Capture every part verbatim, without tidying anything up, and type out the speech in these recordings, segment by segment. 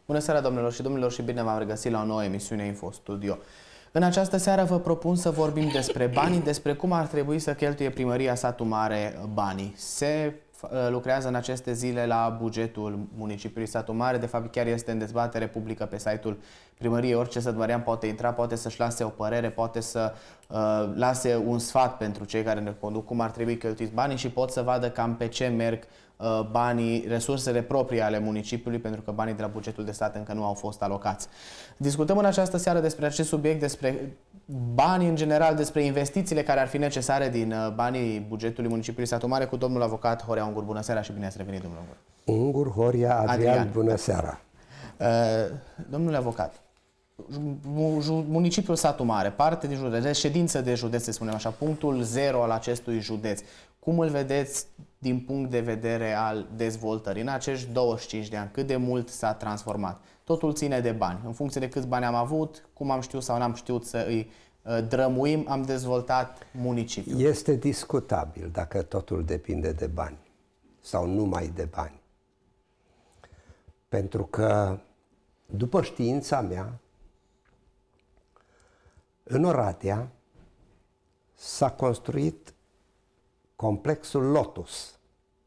Bună seara, domnilor și domnilor, și bine v-am regăsit la o nouă emisiune Info Studio. În această seară vă propun să vorbim despre banii, despre cum ar trebui să cheltuie Primăria Satu Mare banii. Se lucrează în aceste zile la bugetul municipiului Satu Mare, de fapt chiar este în dezbatere publică pe site-ul primăriei. Orice sătmărean poate intra, poate să-și lase o părere, poate să uh, lase un sfat pentru cei care ne conduc cum ar trebui cheltuiți banii și pot să vadă cam pe ce merg uh, banii, resursele proprii ale municipiului, pentru că banii de la bugetul de stat încă nu au fost alocați. Discutăm în această seară despre acest subiect, despre banii în general, despre investițiile care ar fi necesare din uh, banii bugetului municipiului Satu Mare, cu domnul avocat Horia Ungur. Bună seara și bine ați revenit, domnul Ungur. Ungur, Horia, Adrian, Adrian. Bună seara. Uh, domnule avocat, municipiul Satu Mare, parte din județ, ședință de județ, să spunem așa, punctul zero al acestui județ. Cum îl vedeți din punct de vedere al dezvoltării în acești douăzeci și cinci de ani? Cât de mult s-a transformat? Totul ține de bani. În funcție de câți bani am avut, cum am știut sau n-am știut să îi drămuim, am dezvoltat municipiul. Este discutabil dacă totul depinde de bani sau numai de bani. Pentru că, după știința mea, în Oradea s-a construit complexul Lotus.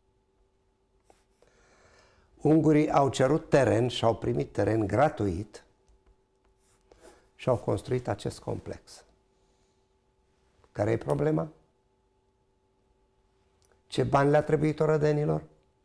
Ungurii au cerut teren și au primit teren gratuit și au construit acest complex. Care e problema? Ce bani le-a trebuit orădenilor?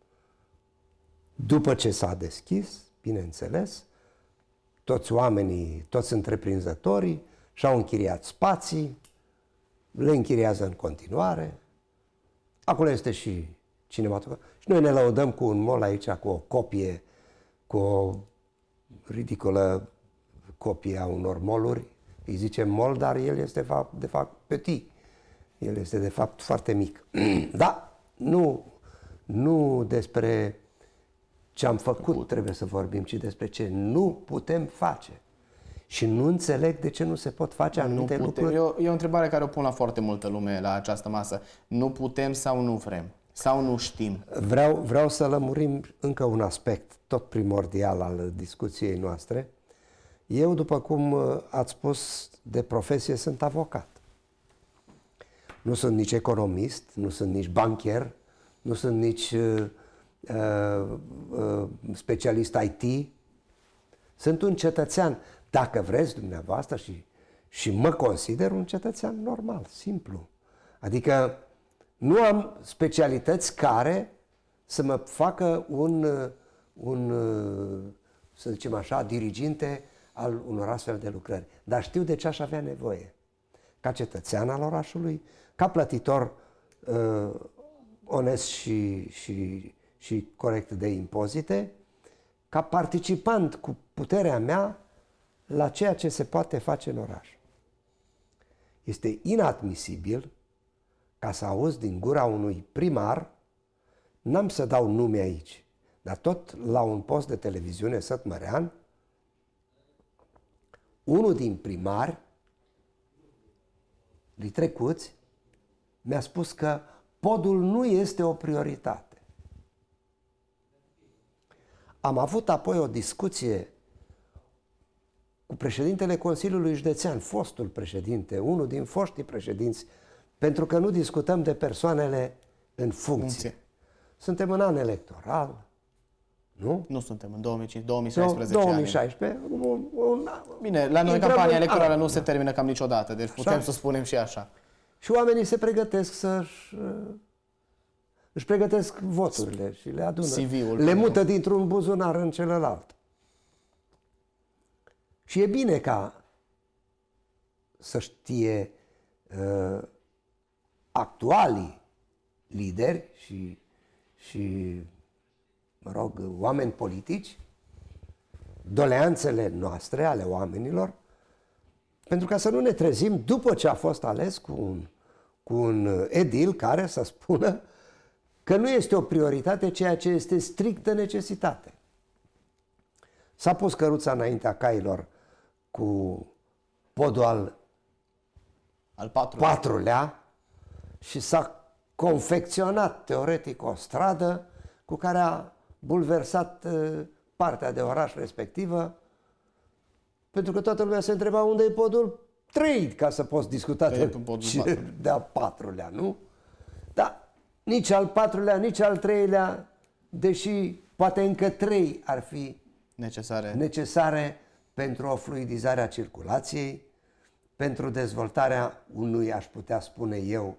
După ce s-a deschis, bineînțeles, toți oamenii, toți întreprinzătorii și-au închiriat spații, le închiriază în continuare. Acolo este și cinematograf. Și noi ne lăudăm cu un mall aici, cu o copie, cu o ridicolă copie a unor mall-uri. Îi zicem mall, dar el este de fapt, de fapt petit. El este de fapt foarte mic. Da, nu, nu despre ce am făcut trebuie să vorbim, ci despre ce nu putem face. Și nu înțeleg de ce nu se pot face anumite nu putem. lucruri. E o, e o întrebare care o pun la foarte multă lume la această masă. Nu putem sau nu vrem? Sau nu știm? Vreau, vreau să lămurim încă un aspect tot primordial al discuției noastre. Eu, după cum ați spus, de profesie sunt avocat. Nu sunt nici economist, nu sunt nici bancher, nu sunt nici uh, uh, specialist I T. Sunt un cetățean, dacă vreți dumneavoastră, și, și mă consider un cetățean normal, simplu. Adică nu am specialități care să mă facă un, un să zicem așa, diriginte al unor astfel de lucrări. Dar știu de ce aș avea nevoie. Ca cetățean al orașului, ca plătitor uh, onest și, și, și corect de impozite, ca participant cu puterea mea la ceea ce se poate face în oraș. Este inadmisibil ca să auzi din gura unui primar, n-am să dau nume aici, dar tot la un post de televiziune sătmărean, unul din primari, de trecuți, mi-a spus că podul nu este o prioritate. Am avut apoi o discuție cu președintele Consiliului Județean, fostul președinte, unul din foștii președinți, pentru că nu discutăm de persoanele în funcție. funcție. Suntem în an electoral, nu? Nu suntem în două mii cincisprezece, două mii șaisprezece. două mii șaisprezece. Un, un, Bine, la noi campania electorală an, nu se termină cam niciodată, deci putem așa să spunem și așa. Și oamenii se pregătesc să-și își pregătesc voturile și le adună. C V-ul le mută dintr-un buzunar în celălalt. Și e bine ca să știe uh, actualii lideri și, și, mă rog, oameni politici, doleanțele noastre ale oamenilor, pentru ca să nu ne trezim după ce a fost ales cu un, cu un edil care să spună că nu este o prioritate, ceea ce este strictă necesitate. S-a pus căruța înaintea cailor cu podul al, al patrulea. patrulea și s-a confecționat teoretic o stradă cu care a bulversat uh, partea de oraș respectivă, pentru că toată lumea se întreba unde e podul trei, ca să poți discuta de, de-al patrulea, nu? Dar nici al patrulea, nici al treilea, deși poate încă trei ar fi necesare, necesare pentru o fluidizare a circulației, pentru dezvoltarea unui, aș putea spune eu,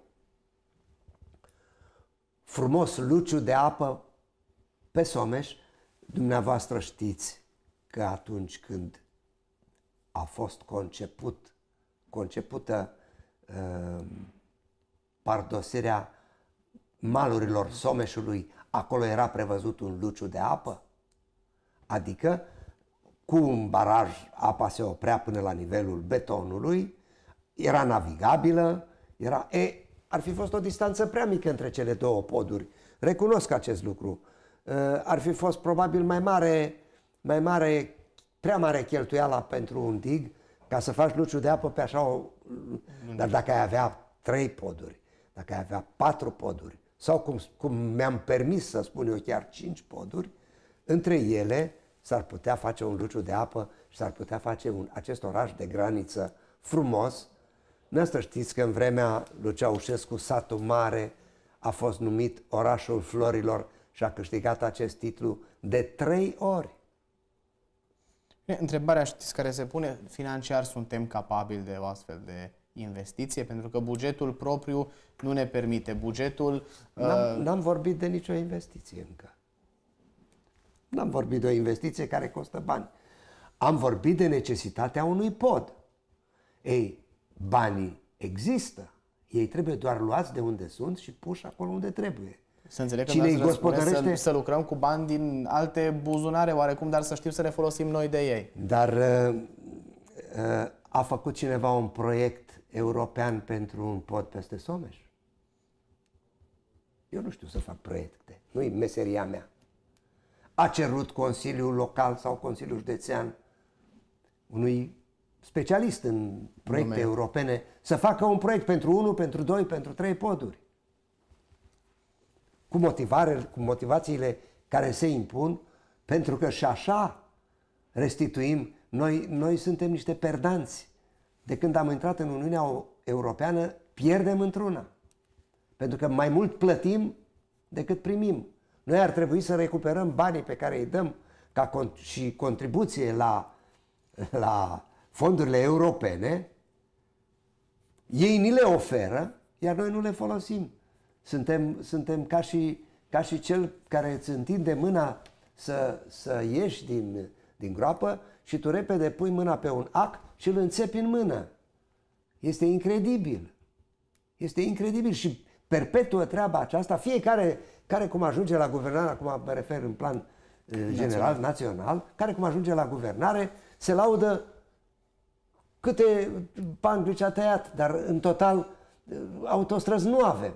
frumos luciu de apă pe Someș. Dumneavoastră știți că atunci când a fost conceput, concepută uh, pardosirea malurilor Someșului, acolo era prevăzut un luciu de apă, adică cu un baraj apa se oprea până la nivelul betonului, era navigabilă, era, e, ar fi fost o distanță prea mică între cele două poduri. Recunosc acest lucru. Ar fi fost probabil mai mare, mai mare, prea mare cheltuiala pentru un dig ca să faci luciu de apă pe așa o... Dar dacă ai avea trei poduri, dacă ai avea patru poduri, sau cum, cum mi-am permis să spun eu chiar cinci poduri, între ele s-ar putea face un luciu de apă și s-ar putea face un, acest oraș de graniță frumos. Noastră știți că în vremea lui Ceaușescu satul mare a fost numit orașul florilor și a câștigat acest titlu de trei ori. Întrebarea, știți, care se pune, financiar suntem capabili de o astfel de investiție? Pentru că bugetul propriu nu ne permite. Bugetul... N-am, uh... n-am vorbit de nicio investiție încă. N-am vorbit de o investiție care costă bani. Am vorbit de necesitatea unui pod. Ei, banii există. Ei trebuie doar luați de unde sunt și puși acolo unde trebuie. Să înțeleg că Cine îi gospodărește... să, să lucrăm cu bani din alte buzunare oarecum, dar să știm să ne folosim noi de ei. Dar uh, uh, a făcut cineva un proiect european pentru un pod peste Someș? Eu nu știu să fac proiecte. Nu-i meseria mea. A cerut Consiliul Local sau Consiliul Județean unui specialist în proiecte Nume. europene să facă un proiect pentru unu, pentru doi, pentru trei poduri. Cu motivare, cu motivațiile care se impun, pentru că și așa restituim. Noi, noi suntem niște perdanți. De când am intrat în Uniunea Europeană, pierdem într-una. Pentru că mai mult plătim decât primim. Noi ar trebui să recuperăm banii pe care îi dăm ca con- și contribuție la, la fondurile europene, ei ni le oferă, iar noi nu le folosim. Suntem, suntem ca, și, ca și cel care îți întinde mâna să, să ieși din, din groapă și tu repede pui mâna pe un ac și îl înțepi în mână. Este incredibil. Este incredibil și perpetuă treaba aceasta. Fiecare care cum ajunge la guvernare, acum mă refer în plan uh, general, național. național, care cum ajunge la guvernare, se laudă câte bani a tăiat, dar în total autostrăzi nu avem.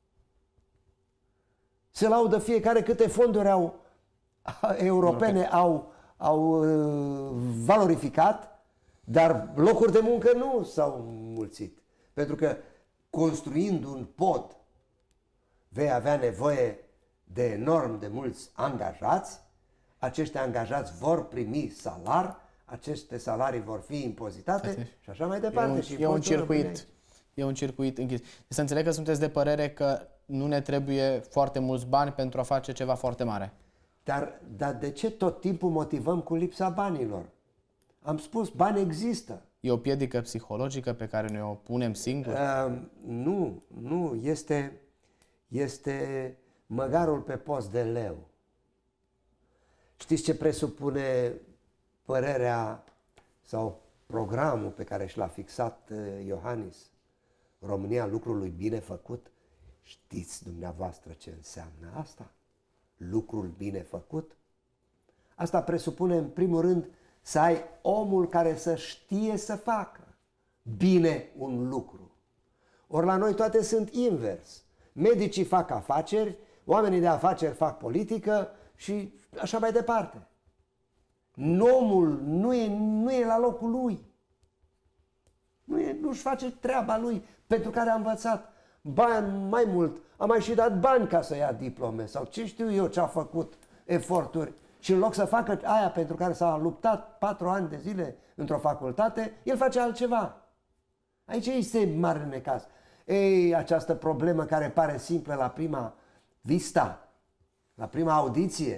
Se laudă fiecare câte fonduri au, europene au, au uh, valorificat, dar locuri de muncă nu s-au mulțit. Pentru că construind un pod vei avea nevoie de enorm de mulți angajați, acești angajați vor primi salar, aceste salarii vor fi impozitate și așa mai departe. E un, și e un circuit, e un circuit închis. Să înțeleg că sunteți de părere că nu ne trebuie foarte mulți bani pentru a face ceva foarte mare. Dar, dar de ce tot timpul motivăm cu lipsa banilor? Am spus, bani există. E o piedică psihologică pe care ne o punem singuri? Uh, nu, nu. Este, este măgarul pe post de leu. Știți ce presupune părerea sau programul pe care și l-a fixat Iohannis? România lucrului bine făcut. Știți dumneavoastră ce înseamnă asta? Lucrul bine făcut? Asta presupune în primul rând să ai omul care să știe să facă bine un lucru. Ori la noi toate sunt invers. Medicii fac afaceri, oamenii de afaceri fac politică și așa mai departe. Omul nu e, nu e la locul lui. Nu e, nu-și face treaba lui pentru care a învățat. Bani, mai mult, a mai și dat bani ca să ia diplome sau ce știu eu ce a făcut, eforturi Și în loc să facă aia pentru care s-a luptat patru ani de zile într-o facultate, el face altceva. Aici este mare necaz. Ei, această problemă care pare simplă la prima vista, la prima audiție,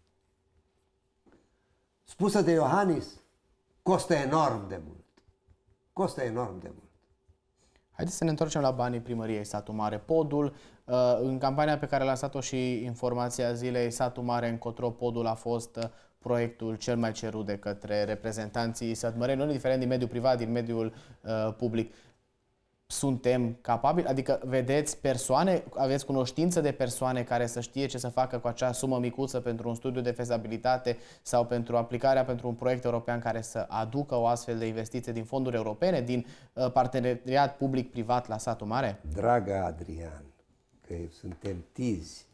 spusă de Iohannis, costă enorm de mult. Costă enorm de mult. Haideți să ne întoarcem la banii primăriei Satu Mare. Podul, în campania pe care a lansat-o și Informația Zilei, Satu Mare încotro podul a fost proiectul cel mai cerut de către reprezentanții sătmăreni, nu indiferent din mediul privat, din mediul uh, public. Suntem capabili? Adică vedeți persoane, aveți cunoștință de persoane care să știe ce să facă cu acea sumă micuță pentru un studiu de fezabilitate sau pentru aplicarea pentru un proiect european care să aducă o astfel de investiție din fonduri europene, din uh, parteneriat public-privat la Satu Mare? Dragă Adrian, că suntem tizi,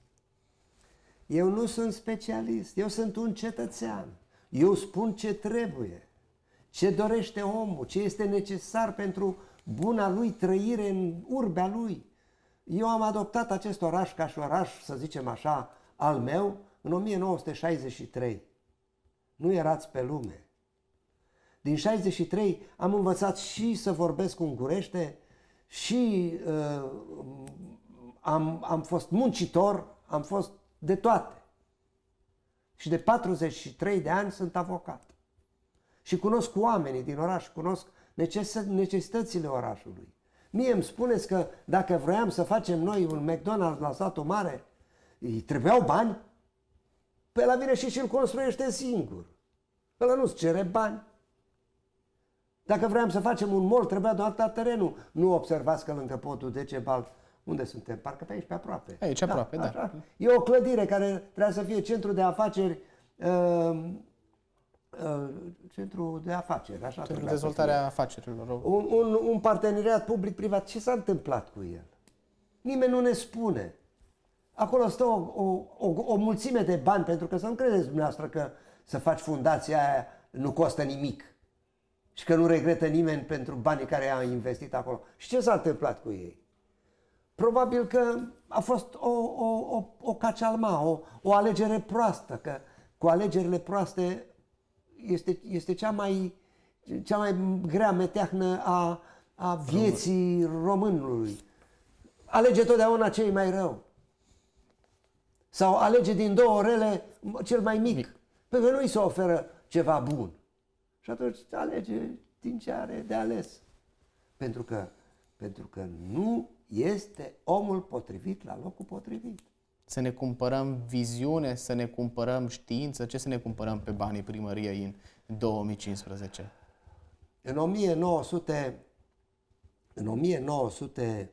eu nu sunt specialist, eu sunt un cetățean. Eu spun ce trebuie, ce dorește omul, ce este necesar pentru buna lui trăire în urbea lui. Eu am adoptat acest oraș ca și oraș, să zicem așa, al meu, în o mie nouă sute șaizeci și trei. Nu erați pe lume. Din șaizeci și trei am învățat și să vorbesc ungurește și uh, am, am fost muncitor, am fost de toate. Și de patruzeci și trei de ani sunt avocat. Și cunosc oamenii din oraș, cunosc necesitățile orașului. Mie îmi spuneți că dacă vroiam să facem noi un McDonald's la Satu Mare, îi trebuiau bani? Păi la vine și și-l construiește singur. Ăla nu-ți cere bani. Dacă vroiam să facem un mall, trebuia doar terenul. Nu observați că lângă podul Decebal, unde suntem? Parcă pe aici, pe aproape. Aici, aproape, da. da. E o clădire care trebuia să fie centru de afaceri, uh, uh, centru de afaceri, așa. Pentru dezvoltarea afacerilor. Un, un, un parteneriat public-privat. Ce s-a întâmplat cu el? Nimeni nu ne spune. Acolo stă o, o, o, o mulțime de bani, pentru că să nu credeți dumneavoastră că să faci fundația aia nu costă nimic. Și că nu regretă nimeni pentru banii care i-a investit acolo. Și ce s-a întâmplat cu ei? Probabil că a fost o, o, o, o cacealma, o, o alegere proastă, că cu alegerile proaste este, este cea, mai, cea mai grea meteahnă a, a vieții românului. Alege totdeauna cei mai rău. Sau alege din două rele cel mai mic, mic. Pentru că nu îi se oferă ceva bun. Și atunci alege din ce are de ales. Pentru că, pentru că nu este omul potrivit la locul potrivit. Să ne cumpărăm viziune, să ne cumpărăm știință, ce să ne cumpărăm pe banii primăriei în două mii cincisprezece? În o mie nouă sute, în o mie nouă sute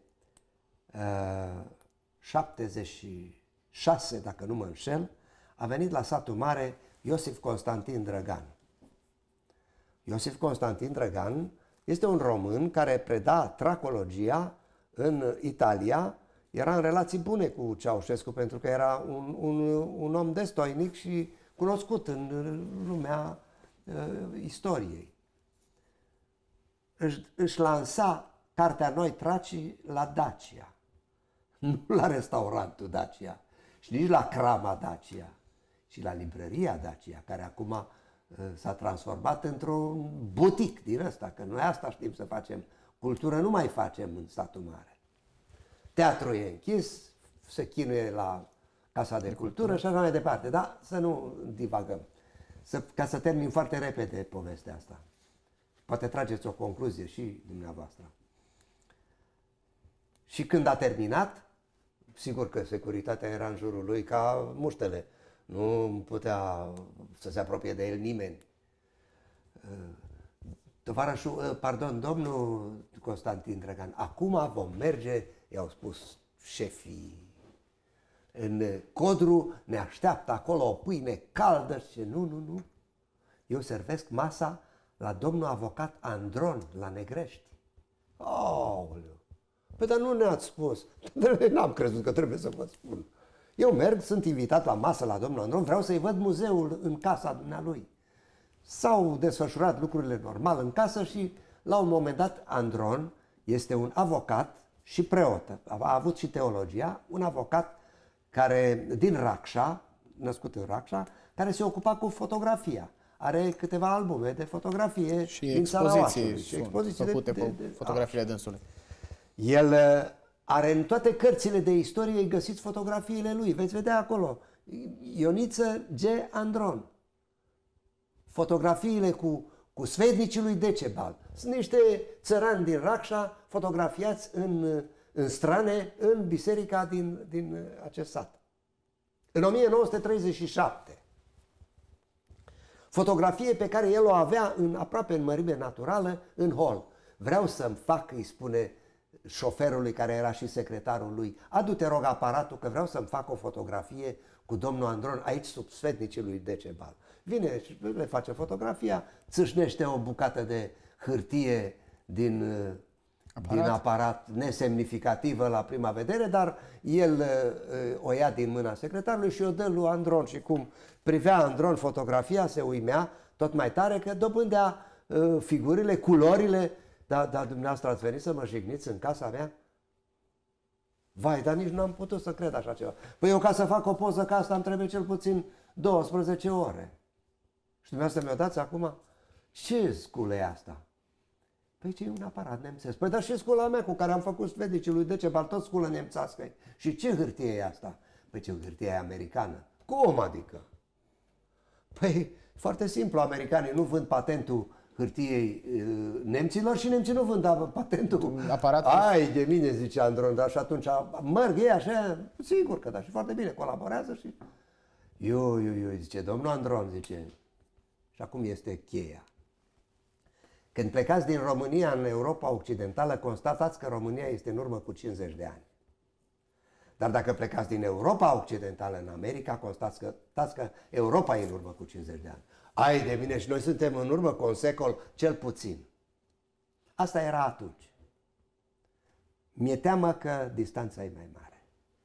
șaptezeci și șase, dacă nu mă înșel, a venit la Satu Mare Iosif Constantin Drăgan. Iosif Constantin Drăgan este un român care preda tracologia în Italia, era în relații bune cu Ceaușescu pentru că era un, un, un om destoinic și cunoscut în lumea uh, istoriei. Își, își lansa cartea Noi Tracii la Dacia, nu la restaurantul Dacia și nici la crama Dacia, ci la librăria Dacia, care acum uh, s-a transformat într-un butic din ăsta, că noi asta știm să facem. Cultură nu mai facem în Satu Mare. Teatrul e închis, se chinuie la Casa de Cultură și așa mai departe. Dar să nu divagăm. Să, ca să termin foarte repede povestea asta. Poate trageți o concluzie și dumneavoastră. Și când a terminat, sigur că securitatea era în jurul lui ca muștele. Nu putea să se apropie de el nimeni. Tovarășul, pardon, domnul Constantin Drăgan, acum vom merge, i-au spus șefii, în Codru ne așteaptă acolo o pâine caldă și nu, nu, nu, eu servesc masa la domnul avocat Andron, la Negrești. Aoleu, păi dar nu ne-ați spus, n-am crezut că trebuie să vă spun. Eu merg, sunt invitat la masă la domnul Andron, vreau să-i văd muzeul în casa dumnealui. S-au desfășurat lucrurile normal în casă și la un moment dat Andron este un avocat și preot, a avut și teologia, un avocat care din Racșa, născut în Racșa, care se ocupa cu fotografia. Are câteva albume de fotografie și din expoziții, și expoziții făcute de, cu de, de, fotografiile dânsului. El are în toate cărțile de istorie, găsiți fotografiile lui. Veți vedea acolo. Ioniță G. Andron. Fotografiile cu, cu sfetnicii lui Decebal. Sunt niște țărani din Racșa fotografiați în, în strane în biserica din, din acest sat. În o mie nouă sute treizeci și șapte. Fotografie pe care el o avea în, aproape în mărime naturală în hol. Vreau să-mi fac, îi spune șoferului care era și secretarul lui, adu-te rog aparatul că vreau să-mi fac o fotografie cu domnul Andron aici sub sfetnicii lui Decebal. Vine și le face fotografia, țâșnește o bucată de hârtie din aparat, din aparat nesemnificativă la prima vedere, dar el uh, o ia din mâna secretarului și o dă lui Andron și cum privea Andron fotografia, se uimea tot mai tare că dobândea uh, figurile, culorile. Dar da, dumneavoastră ați venit să mă jigniți în casa mea? Vai, dar nici n-am putut să cred așa ceva. Păi eu ca să fac o poză ca asta îmi trebuie cel puțin douăsprezece ore. Și dumneavoastră mi-o dați acum? Ce sculă e asta? Păi ce e un aparat nemțesc? Păi dar și scula mea cu care am făcut svedicii lui Decebal, tot sculă nemțească. Și ce hârtie e asta? Păi ce hârtie e americană? Cum adică? Păi foarte simplu, americanii nu vând patentul hârtiei nemților și nemții nu vând patentul. Aparatul. Ai de mine, zice Andron, dar și atunci mărg ei așa, sigur că da, și foarte bine, colaborează și... Eu, eu, eu, zice, domnul Andron, zice, și acum este cheia. Când plecați din România în Europa Occidentală, constatați că România este în urmă cu cincizeci de ani. Dar dacă plecați din Europa Occidentală în America, constați că, că Europa e în urmă cu cincizeci de ani. Ai de mine, și noi suntem în urmă cu un secol cel puțin. Asta era atunci. Mi-e teamă că distanța e mai mare.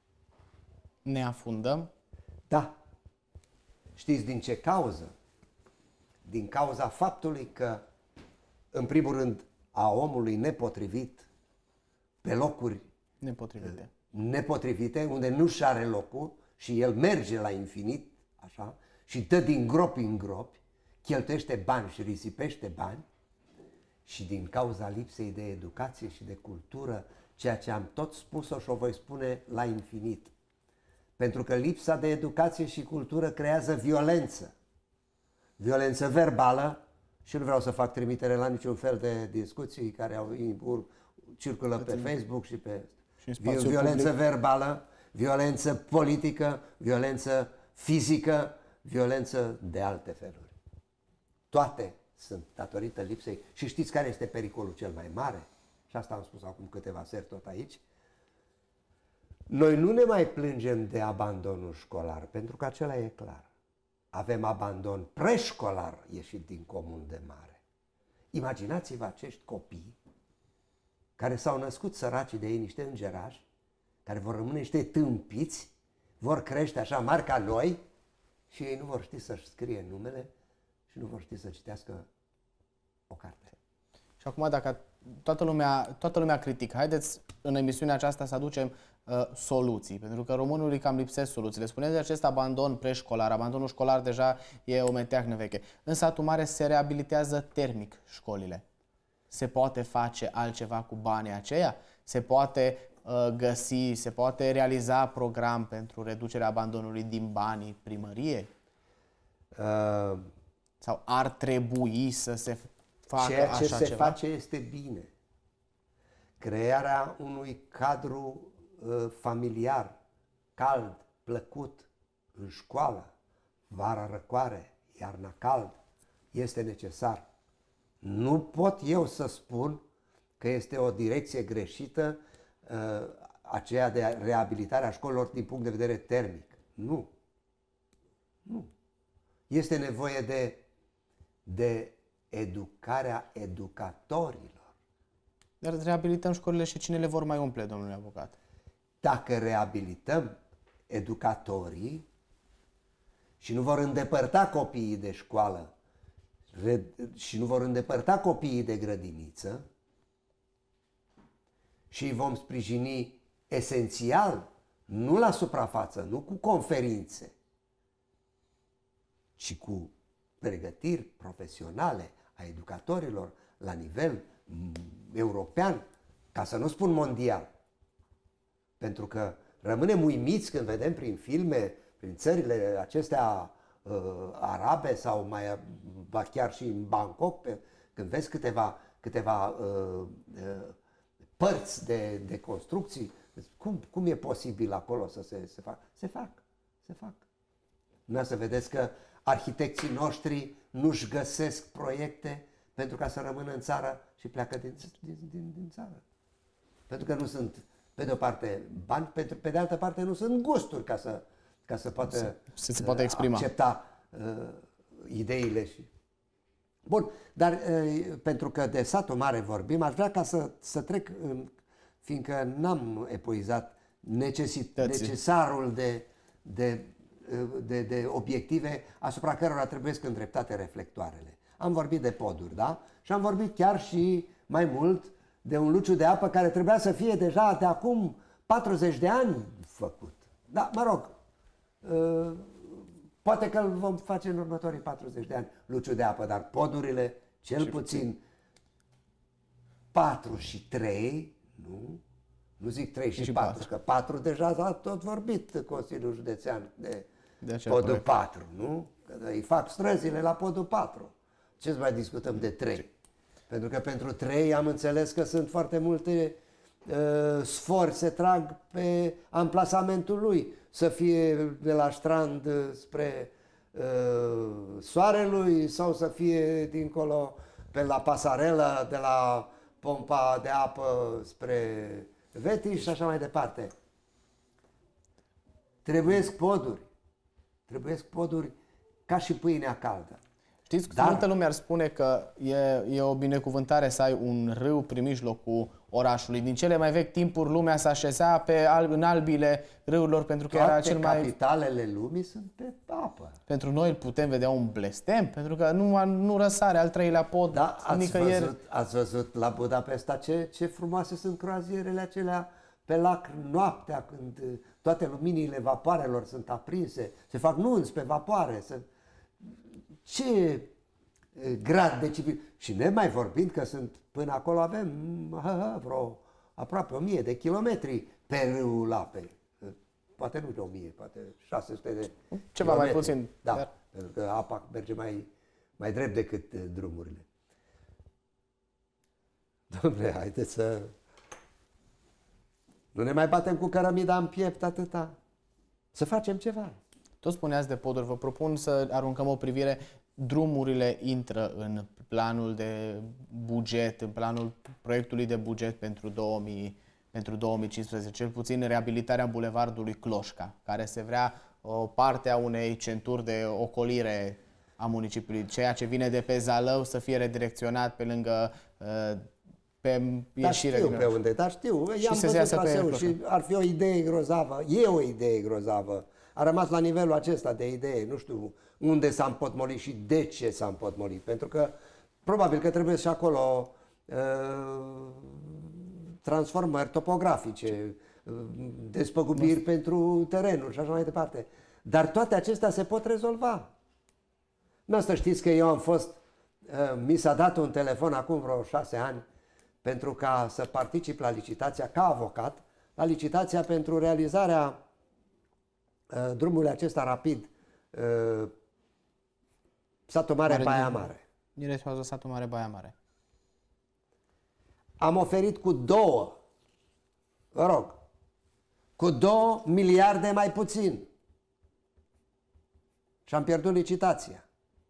Ne afundăm? Da. Știți din ce cauză? Din cauza faptului că, în primul rând, a omului nepotrivit pe locuri nepotrivite, nepotrivite unde nu și are locul și el merge la infinit, așa, și dă din gropi în gropi, cheltuiește bani și risipește bani, și din cauza lipsei de educație și de cultură, ceea ce am tot spus-o și o voi spune la infinit. Pentru că lipsa de educație și cultură creează violență. Violență verbală, și nu vreau să fac trimitere la niciun fel de discuții care au circulă pe Facebook și pe... Și violență public. Verbală, violență politică, violență fizică, violență de alte feluri. Toate sunt datorită lipsei. Și știți care este pericolul cel mai mare? Și asta am spus acum câteva seri tot aici. Noi nu ne mai plângem de abandonul școlar, pentru că acela e clar. Avem abandon preșcolar ieșit din comun de mare. Imaginați-vă acești copii care s-au născut săraci de ei, niște îngerași, care vor rămâne niște tâmpiți, vor crește așa mari ca noi și ei nu vor ști să-și scrie numele și nu vor ști să citească o carte. Și acum, dacă toată lumea, toată lumea critică, haideți în emisiunea aceasta să aducem uh, soluții, pentru că românului cam lipsesc soluțiile. Spuneți de acest abandon preșcolar, abandonul școlar deja e o meteahnă veche. În satul mare se reabilitează termic școlile. Se poate face altceva cu banii aceia? Se poate uh, găsi, se poate realiza program pentru reducerea abandonului din banii primăriei? Uh, Sau ar trebui să se facă ceea ce așa se ceva? face este bine. Crearea unui cadru uh, familiar, cald, plăcut, în școală, vara răcoare, iarna cald, este necesar. Nu pot eu să spun că este o direcție greșită uh, aceea de reabilitare a școlilor din punct de vedere termic. Nu. Nu. Este nevoie de, de educarea educatorilor. Dar reabilităm școlile și cine le vor mai umple, domnule avocat? Dacă reabilităm educatorii și nu vor îndepărta copiii de școală și nu vor îndepărta copiii de grădiniță și îi vom sprijini esențial, nu la suprafață, nu cu conferințe, ci cu pregătiri profesionale a educatorilor la nivel european, ca să nu spun mondial. Pentru că rămânem uimiți când vedem prin filme, prin țările acestea uh, arabe sau mai ba chiar și în Bangkok, pe, când vezi câteva, câteva uh, uh, părți de, de construcții, cum, cum e posibil acolo să se, se facă? Se fac, se fac. Nu să vedeți că arhitecții noștri nu-și găsesc proiecte pentru ca să rămână în țară și pleacă din, din, din, din țară. Pentru că nu sunt, pe de o parte, bani, pe, pe de altă parte nu sunt gusturi ca să, ca să poată să, să se poată exprima. accepta uh, ideile. Și... Bun, dar uh, pentru că de satul mare vorbim, aș vrea ca să, să trec, în, fiindcă n-am epuizat necesit, necesarul de, de, de, de obiective asupra cărora trebuie să îndreptate reflectoarele. Am vorbit de poduri, da? Și am vorbit chiar și mai mult de un luciu de apă care trebuia să fie deja de acum patruzeci de ani făcut. Da, mă rog, uh, poate că îl vom face în următorii patruzeci de ani, luciu de apă, dar podurile, cel și puțin patru și trei, nu? Nu zic trei și, și patru, că patru deja s-a tot vorbit Consiliul Județean de, de podul patru, nu? Că îi fac străzile la podul patru. Ce mai discutăm de trei? Pentru că pentru trei am înțeles că sunt foarte multe uh, sfori se trag pe amplasamentul lui. Să fie de la strand spre uh, Soarelui sau să fie dincolo pe la pasarelă de la pompa de apă spre Vetiș și așa mai departe. Trebuiesc poduri. Trebuiesc poduri ca și pâinea caldă. Știți, dar multă lume ar spune că e, e o binecuvântare să ai un râu prin mijlocul orașului. Din cele mai vechi timpuri lumea se așeza pe alb, în albile râurilor pentru că toate era cel mai... capitalele lumii sunt pe apă. Pentru noi putem vedea un blestem, pentru că nu, nu răsare al treilea pod da, ați nicăieri. Văzut, ați văzut la Budapesta ce, ce frumoase sunt croazierele acelea pe lac noaptea, când toate luminile vapoarelor sunt aprinse, se fac nunți pe vapoare, se... Ce grad de civil. Și ne mai vorbind că sunt, până acolo avem ha, ha, vreo aproape o mie de kilometri pe râul apei. Poate nu de o mie, poate șase sute de ceva kilometri. Mai puțin. Da, dar... pentru că apa merge mai, mai drept decât drumurile. Dom'le, haideți să nu ne mai batem cu cărămida în piept atâta. Să facem ceva. Tot spuneați de poduri, vă propun să aruncăm o privire. Drumurile intră în planul de buget, în planul proiectului de buget pentru, două mii, pentru două mii cincisprezece, cel puțin reabilitarea bulevardului Cloșca, care se vrea o parte a unei centuri de ocolire a municipiului, ceea ce vine de pe Zalău să fie redirecționat pe lângă pe ieșire. Dar știu pe unde, dar știu, i-am văzut traseul și ar fi o idee grozavă, e o idee grozavă. A rămas la nivelul acesta de idee, nu știu unde s-a împotmolit și de ce s-a împotmolit. Pentru că probabil că trebuie și acolo uh, transformări topografice, uh, despăgubiri Mas... pentru terenuri și așa mai departe. Dar toate acestea se pot rezolva. Nu să știți că eu am fost, uh, mi s-a dat un telefon acum vreo șase ani pentru ca să particip la licitația, ca avocat, la licitația pentru realizarea Uh, drumul acesta rapid, uh, Satul Mare, Mare Baia Mare. Direcționează Satul Mare, Baia Mare. Am oferit cu două, vă rog, cu două miliarde mai puțin. Și am pierdut licitația.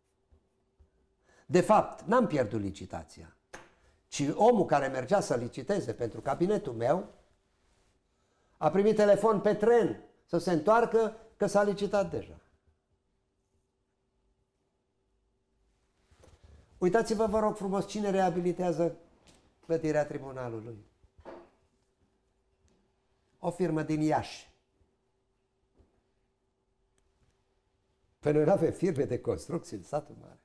De fapt, n-am pierdut licitația, ci omul care mergea să liciteze pentru cabinetul meu a primit telefon pe tren să se întoarcă că s-a licitat deja. Uitați-vă, vă rog frumos, cine reabilitează clădirea tribunalului? O firmă din Iași. Păi noi nu avem firme de construcții în Satul Mare.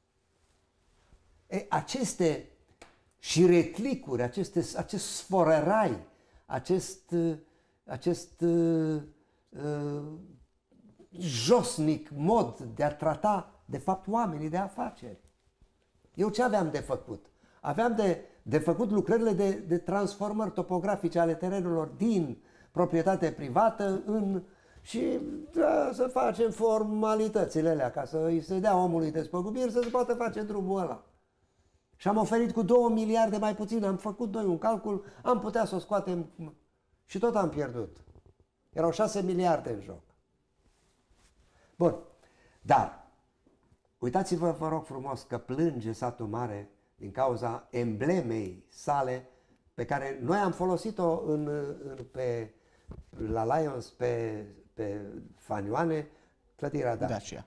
E, aceste șiretlicuri, aceste, acest sforărai, acest, acest uh, josnic mod de a trata, de fapt, oamenii de afaceri. Eu ce aveam de făcut? Aveam de, de făcut lucrările de, de transformări topografice ale terenurilor din proprietate privată în... și da, să facem formalitățile alea ca să îi se dea omului despăgubiri să se poată face drumul ăla. Și am oferit cu două miliarde mai puțin, am făcut noi un calcul, am putea să o scoatem și tot am pierdut. Erau șase miliarde în joc. Bun, dar uitați-vă, vă rog frumos, că plânge satul mare din cauza emblemei sale pe care noi am folosit-o în, în, pe, la Lions, pe, pe fanioane, clădirea Dacia. Dacia.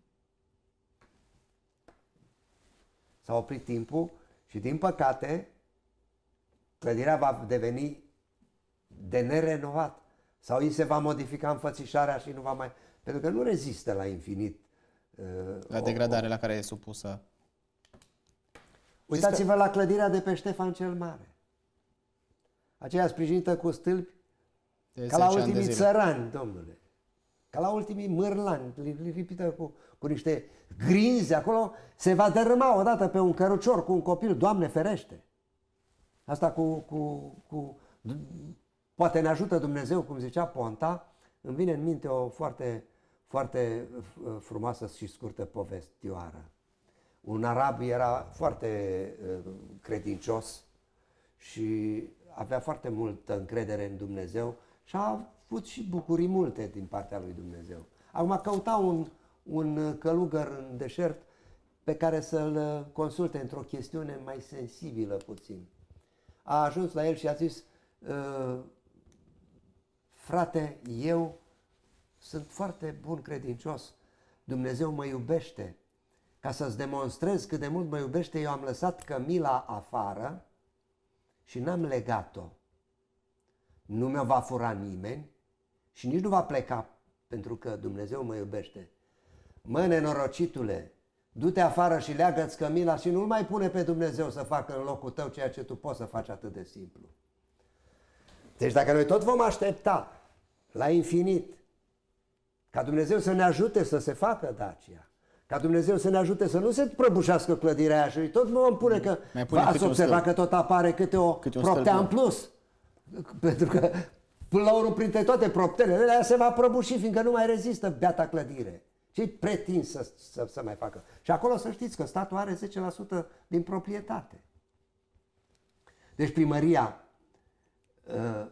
S-a oprit timpul și, din păcate, clădirea va deveni de nerenovat sau îi se va modifica înfățișarea și nu va mai... Pentru că nu rezistă la infinit. La uh, degradare o, o... la care e supusă. Uitați-vă că... la clădirea de pe Ștefan cel Mare. Aceea sprijinită cu stâlpi de ca la ultimii țărani, domnule. Ca la ultimii mârlani, lipită cu, cu niște grinzi acolo, se va dărâma odată pe un cărucior cu un copil, Doamne ferește. Asta cu, cu, cu... Poate ne ajută Dumnezeu, cum zicea Ponta. Îmi vine în minte o foarte, foarte frumoasă și scurtă povestioară. Un arab era foarte credincios și avea foarte multă încredere în Dumnezeu și a avut și bucurii multe din partea lui Dumnezeu. Acum căuta un, un călugăr în deșert pe care să-l consulte într-o chestiune mai sensibilă puțin. A ajuns la el și a zis: frate, eu sunt foarte bun credincios, Dumnezeu mă iubește. Ca să-ți demonstrez cât de mult mă iubește, eu am lăsat cămila afară și n-am legat-o. Nu mi-o va fura nimeni și nici nu va pleca pentru că Dumnezeu mă iubește. Mă, nenorocitule, du-te afară și leagă-ți cămila și nu-L mai pune pe Dumnezeu să facă în locul tău ceea ce tu poți să faci atât de simplu. Deci dacă noi tot vom aștepta la infinit ca Dumnezeu să ne ajute să se facă Dacia, ca Dumnezeu să ne ajute să nu se prăbușească clădirea aia și tot nu vom pune că ați observat că tot apare câte o câte proptea în plus. Pentru că până la urmă, printre toate proptelele alea se va prăbuși, fiindcă nu mai rezistă beata clădire. Ce-i pretins să, să, să mai facă? Și acolo să știți că statul are zece la sută din proprietate. Deci primăria uh,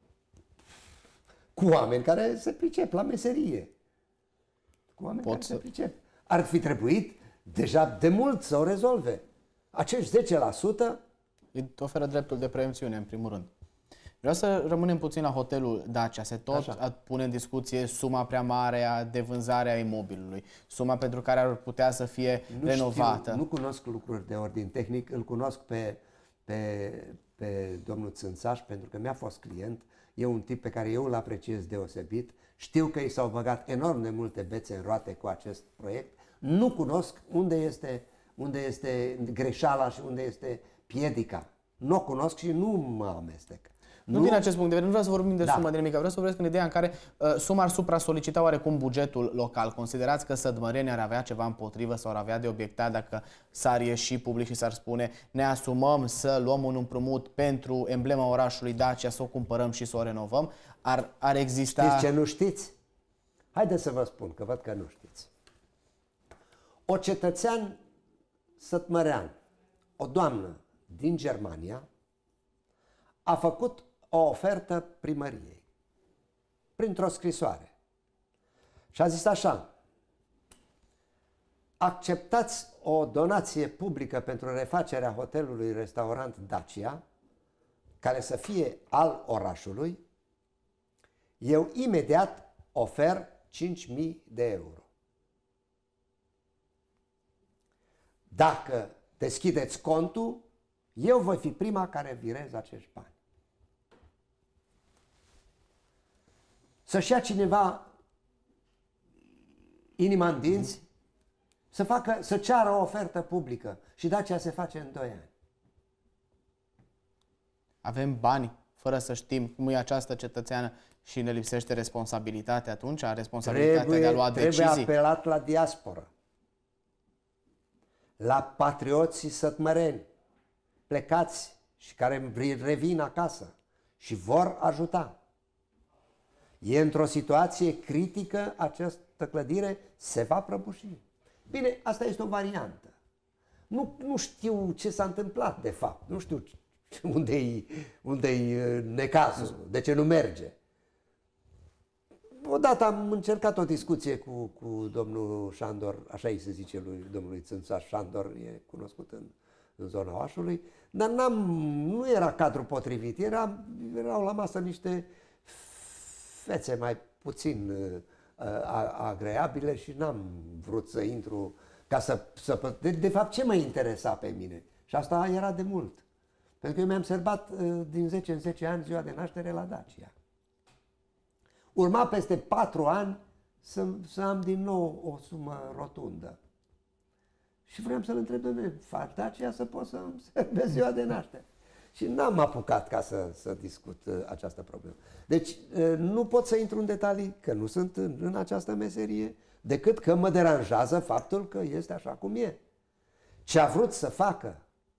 cu oameni care se pricep la meserie, cu oameni Pot care să... se pricep, ar fi trebuit deja de mult să o rezolve. Acești zece la sută îi oferă dreptul de preemțiune, în primul rând. Vreau să rămânem puțin la hotelul Dacia. Se tot Așa. pune în discuție suma prea mare de vânzare a imobilului, suma pentru care ar putea să fie nu renovată. Știu, nu cunosc lucruri de ordin tehnic, îl cunosc pe, pe, pe domnul Țânțaș pentru că mi-a fost client. E un tip pe care eu îl apreciez deosebit. Știu că i s-au băgat enorm de multe bețe în roate cu acest proiect. Nu cunosc unde este, unde este greșeala și unde este piedica. Nu o cunosc și nu mă amestec. Nu, nu din acest punct de vedere, nu vreau să vorbim de da. sumă de nimic, vreau să vorbesc în ideea în care uh, suma ar supra-solicita oarecum bugetul local. Considerați că Sădmăreni ar avea ceva împotrivă sau ar avea de obiectat dacă s-ar ieși public și s-ar spune ne asumăm să luăm un împrumut pentru emblema orașului Dacia, să o cumpărăm și să o renovăm? Ar, ar exista... Știți ce nu știți? Haideți să vă spun, că văd că nu știți. O cetățean sătmărean, o doamnă din Germania, a făcut o ofertă primăriei printr-o scrisoare și a zis așa: acceptați o donație publică pentru refacerea hotelului restaurant Dacia, care să fie al orașului, eu imediat ofer cinci mii de euro. Dacă deschideți contul, eu voi fi prima care virez acești bani. Să-și ia cineva inima în dinți, să, facă, să ceară o ofertă publică și Dacia se face în doi ani. Avem bani fără să știm cum e această cetățeană și ne lipsește responsabilitatea atunci, responsabilitatea trebuie, de a lua trebuie decizii? Trebuie apelat la diasporă, la patrioții sătmăreni, plecați și care revin acasă și vor ajuta. E într-o situație critică, această clădire se va prăbuși. Bine, asta este o variantă. Nu, nu știu ce s-a întâmplat, de fapt. Nu știu unde-i unde-i necazul, de ce nu merge. Odată am încercat o discuție cu, cu domnul Șandor, așa îi se zice lui domnului Țânțaș Șandor, e cunoscut în, în zona Oașului, dar n-am, nu era cadrul potrivit, era, erau la masă niște fețe mai puțin uh, agreabile și n-am vrut să intru ca să... să de, de fapt, ce mă interesa pe mine? Și asta era de mult. Pentru că eu mi-am sărbat uh, din zece în zece ani ziua de naștere la Dacia. Urma peste patru ani să, să am din nou o sumă rotundă. Și vreau să-l întreb, domnule, fac Dacia să pot să-mi sărbesc ziua de naștere? Și n-am apucat ca să, să discut uh, această problemă. Deci uh, nu pot să intru în detalii, că nu sunt în, în această meserie, decât că mă deranjează faptul că este așa cum e. Ce a vrut să facă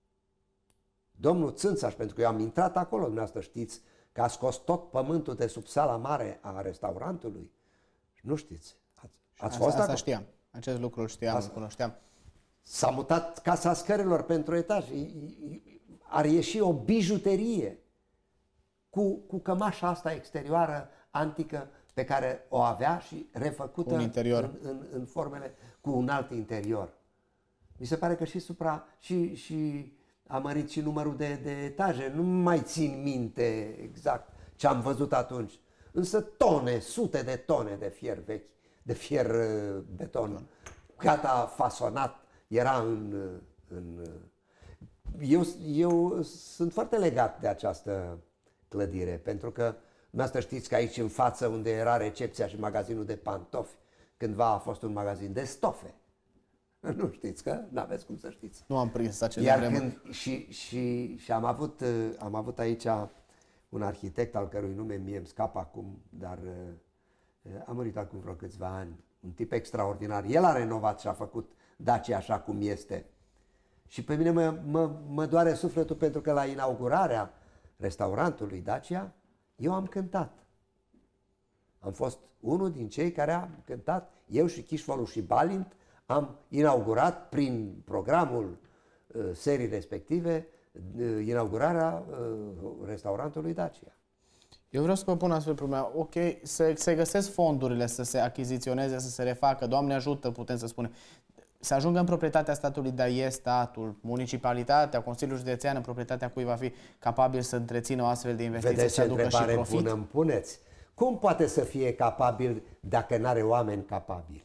domnul Țânțaș, pentru că eu am intrat acolo, dumneavoastră știți că a scos tot pământul de sub sala mare a restaurantului. Nu știți. Ați, ați fost asta acolo? știam. Acest lucru îl știam, îl cunoșteam. S-a mutat casa scărilor pentru etaj. Ar ieși o bijuterie cu, cu cămașa asta exterioară antică pe care o avea și refăcută un interior. În, în, în formele cu un alt interior. Mi se pare că și supra și, și a mărit și numărul de, de etaje. Nu mai țin minte exact ce am văzut atunci. Însă tone, sute de tone de fier vechi, de fier uh, beton, gata fasonat, era în... în eu, eu sunt foarte legat de această clădire, pentru că dumneavoastră știți că aici în față, unde era recepția și magazinul de pantofi, cândva a fost un magazin de stofe. Nu știți că? N-aveți cum să știți. Nu am prins acele Iar vremuri. când, și, și, și am avut, am avut aici un arhitect al cărui nume mie îmi scapă acum, dar a murit acum vreo câțiva ani. Un tip extraordinar. El a renovat și a făcut Dacia așa cum este. Și pe mine mă, mă, mă doare sufletul pentru că la inaugurarea restaurantului Dacia eu am cântat. Am fost unul din cei care am cântat, eu și Chișfolu și Balint, am inaugurat prin programul uh, serii respective uh, inaugurarea uh, restaurantului Dacia. Eu vreau să vă pun astfel problema. Ok, să se găsesc fondurile să se achiziționeze, să se refacă, Doamne ajută, putem să spunem, să ajungă în proprietatea statului, dar e statul, municipalitatea, Consiliul Județean, în proprietatea cui va fi capabil să întrețină o astfel de investiție, Vedeți să ce aducă și întrebare profit? bună îmi puneți? Cum poate să fie capabil dacă nu are oameni capabili?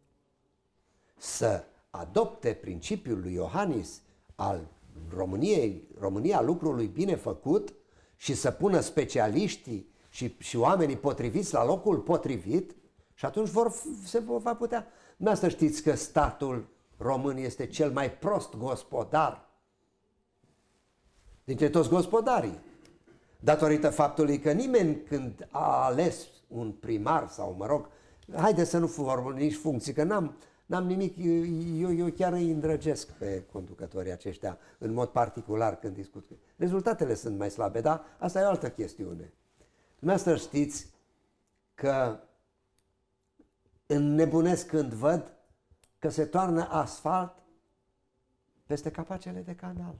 Să adopte principiul lui Iohannis al României, România lucrului bine făcut și să pună specialiștii și, și oamenii potriviți la locul potrivit și atunci vor, se va putea. Dumneavoastră știți că statul român este cel mai prost gospodar dintre toți gospodarii, datorită faptului că nimeni când a ales un primar sau, mă rog, haide să nu vorbim nici funcții, că n-am N-am nimic, eu, eu chiar îi îndrăgesc pe conducătorii aceștia în mod particular când discut. Rezultatele sunt mai slabe, dar asta e o altă chestiune. Dumneavoastră știți că înnebunesc când văd că se toarnă asfalt peste capacele de canal.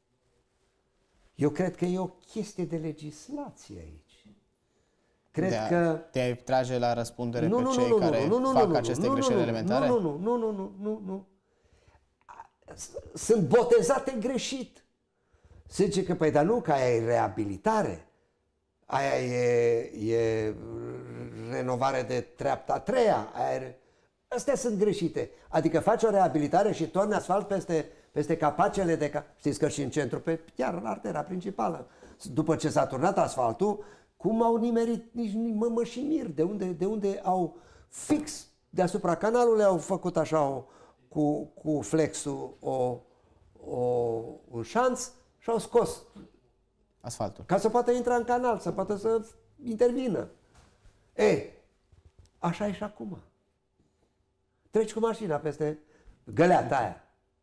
Eu cred că e o chestie de legislație aici. Cred de a, că te trage la răspundere nu, pe nu, cei nu, care nu, nu, fac nu, aceste nu, greșeli nu, elementare? Nu, nu, nu, nu, nu, nu, nu. Sunt botezate greșit. Se zice că, păi, dar nu, că aia e reabilitare. Aia e, e renovare de treapta a treia. Aia e... Astea sunt greșite. Adică faci o reabilitare și torni asfalt peste, peste capacele de... Ca... Știți că și în centru, pe chiar în artera principală, după ce s-a turnat asfaltul, cum au nimerit, nici mă, mă și mir, de unde, de unde au fix deasupra canalului, au făcut așa o, cu, cu flexul o, o, un șanț și au scos asfaltul. Ca să poată intra în canal, să poată să intervină. E, așa e și acum. Treci cu mașina peste găleata aia.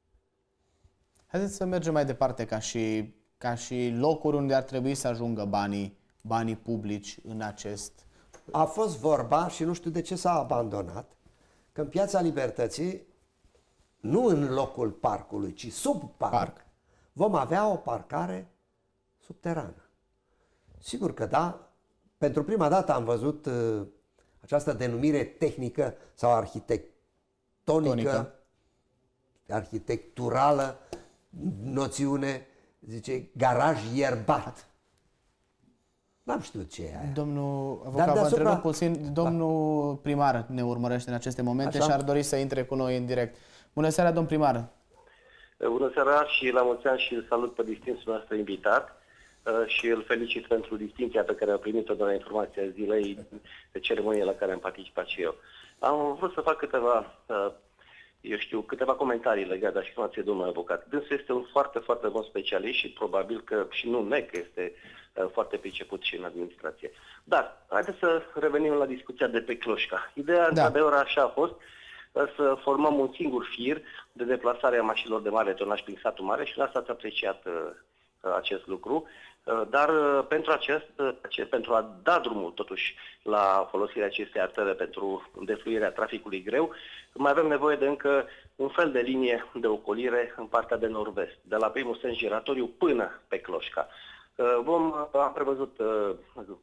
Haideți să mergem mai departe ca și, ca și locuri unde ar trebui să ajungă banii, banii publici în acest... A fost vorba, și nu știu de ce s-a abandonat, că în Piața Libertății, nu în locul parcului, ci sub parc, parc. vom avea o parcare subterană. Sigur că da, pentru prima dată am văzut uh, această denumire tehnică sau arhitectonică, Tonică. arhitecturală, noțiune, zice, garaj ierbat. N-am știut ce e aia. Domnul avocat, vă întreb puțin, domnul da. primar ne urmărește în aceste momente Așa? și ar dori să intre cu noi în direct. Bună seara, domn primar! Bună seara și la mulți ani și îl salut pe distinsul nostru invitat și îl felicit pentru distinția pe care a primit-o de la informația zilei de ceremonie la care am participat și eu. Am vrut să fac câteva, eu știu, câteva comentarii legate de afirmației domnului avocat. Dânsul este un foarte, foarte bun specialist și probabil că și nu nec este foarte priceput și în administrație. Dar, haideți să revenim la discuția de pe Cloșca. Ideea, da. într-adevăr, așa a fost, să formăm un singur fir de deplasare a mașinilor de mare tonaj prin satul mare și la asta ați apreciat uh, acest lucru. Uh, dar uh, pentru, acest, uh, pentru a da drumul totuși la folosirea acestei artere pentru defluirea traficului greu, mai avem nevoie de încă un fel de linie de ocolire în partea de nord-vest, de la primul sens giratoriu până pe Cloșca. Uh, vom, uh, am prevăzut uh,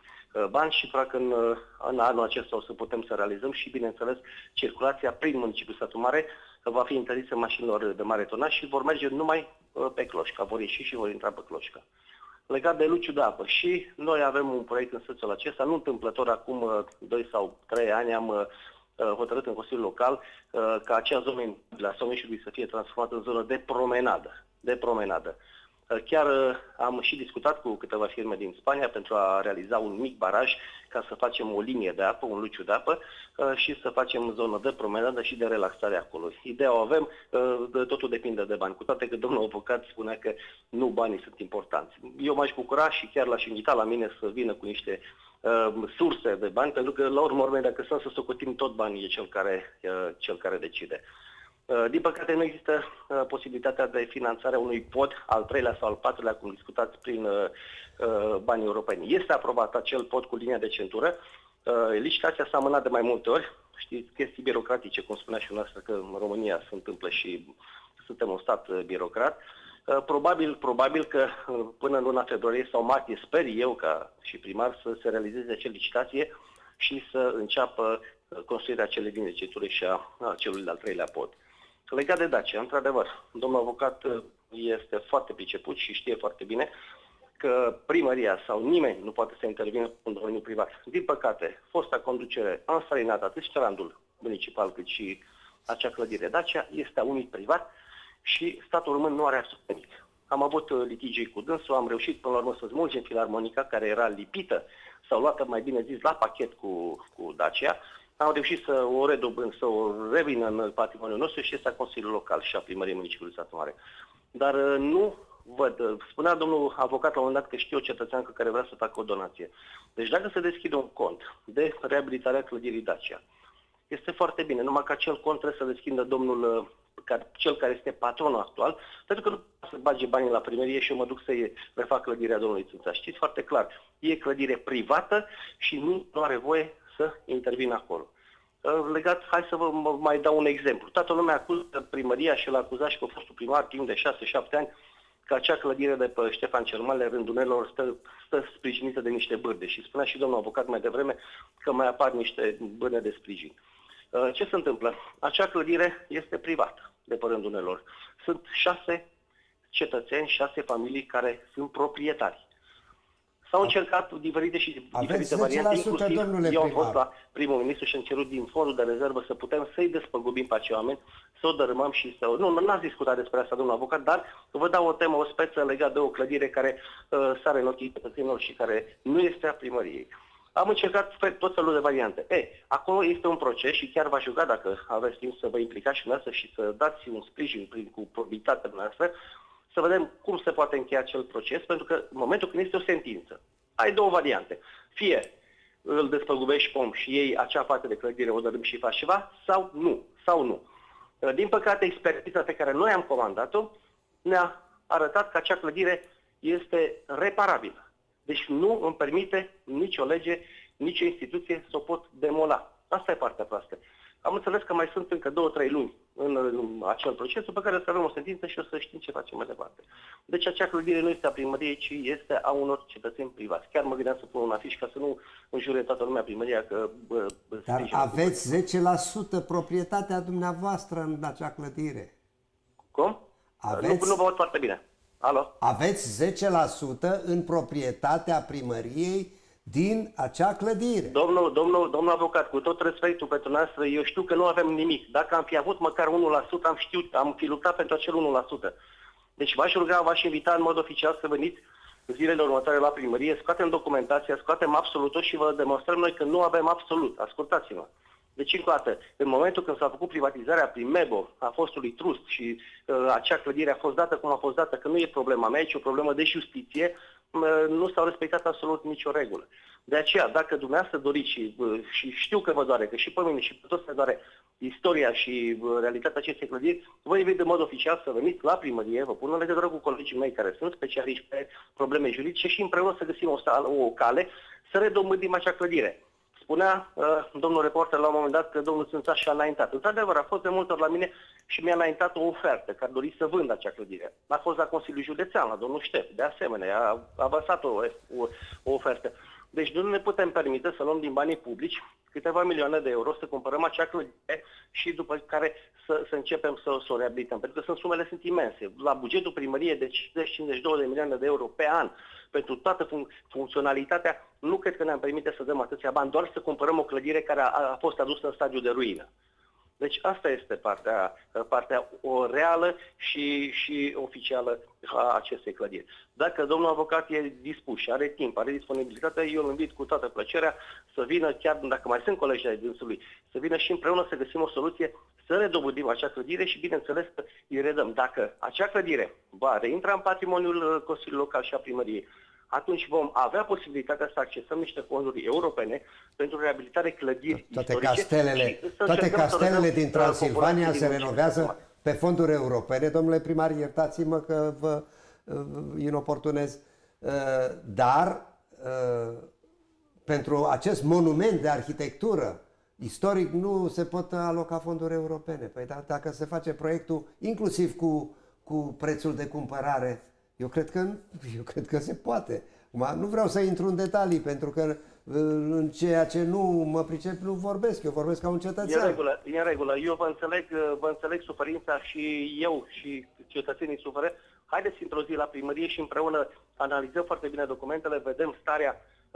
bani și fac în, în anul acesta o să putem să realizăm și, bineînțeles, circulația prin municipiul Satu Mare va fi interzisă mașinilor de mare tonaj și vor merge numai pe Cloșca, vor ieși și vor intra pe Cloșca. Legat de luciul de apă, și noi avem un proiect în sensul acesta, nu întâmplător, acum doi sau trei ani am hotărât în Consiliul Local ca acea zonă la Someșului să fie transformată în zonă de promenadă, de promenadă. Chiar am și discutat cu câteva firme din Spania pentru a realiza un mic baraj ca să facem o linie de apă, un luciu de apă și să facem zonă de promenadă și de relaxare acolo. Ideea o avem, totul depinde de bani, cu toate că domnul avocat spunea că nu banii sunt importanți. Eu m-aș bucura și chiar l-aș invita la mine să vină cu niște uh, surse de bani, pentru că la urmă urmei, dacă să socotim tot banii, e cel care, uh, cel care decide. Din păcate nu există uh, posibilitatea de finanțare a unui pod, al treilea sau al patrulea, cum discutați, prin uh, uh, banii europeni. Este aprobat acel pod cu linia de centură. Uh, licitația s-a amânat de mai multe ori. Știți, chestii birocratice, cum spunea și noastră, că în România se întâmplă și suntem un stat uh, birocrat. Uh, probabil, probabil că uh, până în luna februarie sau martie, sper eu ca și primar, să se realizeze acea licitație și să înceapă uh, construirea acelei linii de centură și a, a celui de-al treilea pod. Legat de Dacia, într-adevăr, domnul avocat este foarte priceput și știe foarte bine că primăria sau nimeni nu poate să intervină în domeniul privat. Din păcate, fosta conducere a înstrăinat atât strandul municipal cât și acea clădire Dacia, este a unui privat și statul român nu are absolut nimic. Am avut litigii cu dânsul, am reușit până la urmă să smulgem filarmonica care era lipită sau luată, mai bine zis, la pachet cu, cu Dacia. Am reușit să o redobând, să o revină în patrimoniul nostru și este a Consiliului Local și a Primăriei Municipiului Satu Mare. Dar nu văd, spunea domnul avocat la un moment dat că știe o cetățeancă care vrea să facă o donație. Deci dacă se deschide un cont de reabilitarea clădirii Dacia, este foarte bine, numai că acel cont trebuie să deschidă domnul, cel care este patronul actual, pentru că nu poate să bage banii la primărie și eu mă duc să-i refac clădirea domnului Țânța. Știți foarte clar, e clădire privată și nu, nu are voie să intervină acolo. Legat, hai să vă mai dau un exemplu. Toată lumea acuză primăria și l-a acuzat și pe fostul primar timp de șase șapte ani că acea clădire de pe Ștefan cel Mare, Rândunelor, stă, stă sprijinită de niște bârde. Și spunea și domnul avocat mai devreme că mai apar niște bârne de sprijin. Ce se întâmplă? Acea clădire este privată de pe Rândunelor. Sunt șase cetățeni, șase familii care sunt proprietari. S-au încercat diferite și diferite variante, inclusiv eu am fost la primul ministru și am cerut din fondul de rezervă să putem să-i despăgubim pe acei oameni, să o dărâmăm și să... Nu, nu ați discutat despre asta, domnul avocat, dar vă dau o temă, o speță legată de o clădire care uh, sare în ochii cetățenilor și care nu este a primăriei. Am încercat tot felul de variante. E, acolo este un proces și chiar v-aș ruga, dacă aveți timp, să vă implicați și noastră și să dați un sprijin prin, cu probitatea noastră, să vedem cum se poate încheia acel proces, pentru că în momentul când este o sentință, ai două variante. Fie îl despăgubești pe om și iei acea parte de clădire, o dărâm și faci ceva, sau nu. Sau nu. Din păcate, expertiza pe care noi am comandat-o ne-a arătat că acea clădire este reparabilă. Deci nu îmi permite nicio lege, nicio instituție să o pot demola. Asta e partea proastă. Am înțeles că mai sunt încă două, trei luni în, în acel proces, după care să avem o sentință și o să știm ce facem mai departe. Deci acea clădire nu este a primăriei, ci este a unor cetățeni privați. Chiar mă gândeam să pun un afiș ca să nu înjure toată lumea primăria că... Bă, bă, Dar aveți zece la sută proprietatea dumneavoastră în acea clădire. Cum? Aveți... Nu, nu vă aud foarte bine. Alo? Aveți zece la sută în proprietatea primăriei din acea clădire. Domnul, domnul, domnul avocat, cu tot respectul pentru noastră, eu știu că nu avem nimic. Dacă am fi avut măcar unu la sută, am știut, am fi luptat pentru acel unu la sută. Deci v-aș ruga, v-aș invita în mod oficial să veniți zilele următoare la primărie, scoatem documentația, scoatem absolut tot și vă demonstrăm noi că nu avem absolut. Ascultați-mă. Deci, încă o dată, în momentul când s-a făcut privatizarea prin Mebo a fostului trust și uh, acea clădire a fost dată cum a fost dată, că nu e problema mea, ci o problemă de justiție, uh, nu s-au respectat absolut nicio regulă. De aceea, dacă dumneavoastră doriți și, uh, și știu că vă doare, că și pe mine și pe toți ne doare istoria și uh, realitatea acestei clădiri, vă invit în mod oficial să veniți la primărie, vă pun în legătură cu colegii mei care sunt specialiști pe probleme juridice și împreună să găsim o, o cale să redobândim acea clădire. Spunea uh, domnul reporter la un moment dat că domnul Țânțaș și-a înaintat. Într-adevăr, a fost de multe ori la mine și mi-a înaintat o ofertă, că ar dori să vând acea clădire. A fost la Consiliul Județean, la domnul Ștef, de asemenea, a avansat o, o, o ofertă. Deci nu ne putem permite să luăm din banii publici câteva milioane de euro să cumpărăm acea clădire și după care să, să începem să, să o reabilităm. Pentru că sunt sumele sunt imense. La bugetul primăriei de cincizeci cincizeci și doi de milioane de euro pe an pentru toată fun- funcționalitatea, nu cred că ne-am permite să dăm atâția bani, doar să cumpărăm o clădire care a, a fost adusă în stadiu de ruină. Deci asta este partea, partea o reală și, și oficială a acestei clădiri. Dacă domnul avocat e dispus și are timp, are disponibilitate, eu îl invit cu toată plăcerea să vină, chiar dacă mai sunt colegi ai dânsului, să vină și împreună să găsim o soluție, să redobândim acea clădire și bineînțeles că îi redăm. Dacă acea clădire va reintra în patrimoniul Consiliului Local și a primăriei, atunci vom avea posibilitatea să accesăm niște fonduri europene pentru reabilitare clădiri toate istorice. Castelele, toate castelele din Transilvania se renovează pe fonduri europene. Domnule primar, iertați-mă că vă uh, inoportunez, uh, dar uh, pentru acest monument de arhitectură istoric nu se pot aloca fonduri europene. Păi da, dacă se face proiectul inclusiv cu, cu prețul de cumpărare, Eu cred că, eu cred că se poate. Nu vreau să intru în detalii, pentru că în ceea ce nu mă pricep nu vorbesc. Eu vorbesc ca un cetățean. E în regulă, e în regulă. Eu vă înțeleg, vă înțeleg suferința și eu și cetățenii suferă. Haideți într-o zi la primărie și împreună analizăm foarte bine documentele, vedem starea,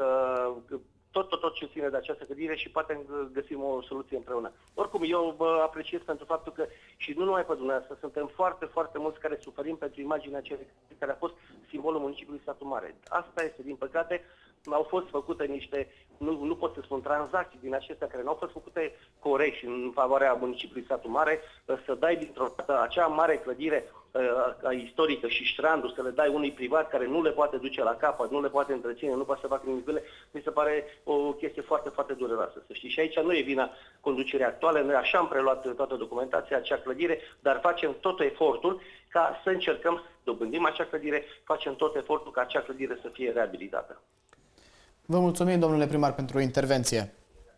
tot, tot, tot ce ține de această clădire și poate găsim o soluție împreună. Oricum, eu vă apreciez pentru faptul că, și nu numai pe dumneavoastră, suntem foarte, foarte mulți care suferim pentru imaginea acelei care a fost simbolul municipiului Satu Mare. Asta este, din păcate, au fost făcute niște, nu, nu pot să spun, tranzacții din acestea care nu au fost făcute corect și în favoarea municipiului Satu Mare, să dai dintr-o dată acea mare clădire uh, istorică și strandul, să le dai unui privat care nu le poate duce la capăt, nu le poate întreține, nu poate să facă nimic, mi se pare o chestie foarte, foarte dureroasă, să știi. Și aici nu e vina conducerii actuale, noi așa am preluat toată documentația, acea clădire, dar facem tot efortul ca să încercăm să dobândim acea clădire, facem tot efortul ca acea clădire să fie reabilitată. Vă mulțumim, domnule primar, pentru intervenție.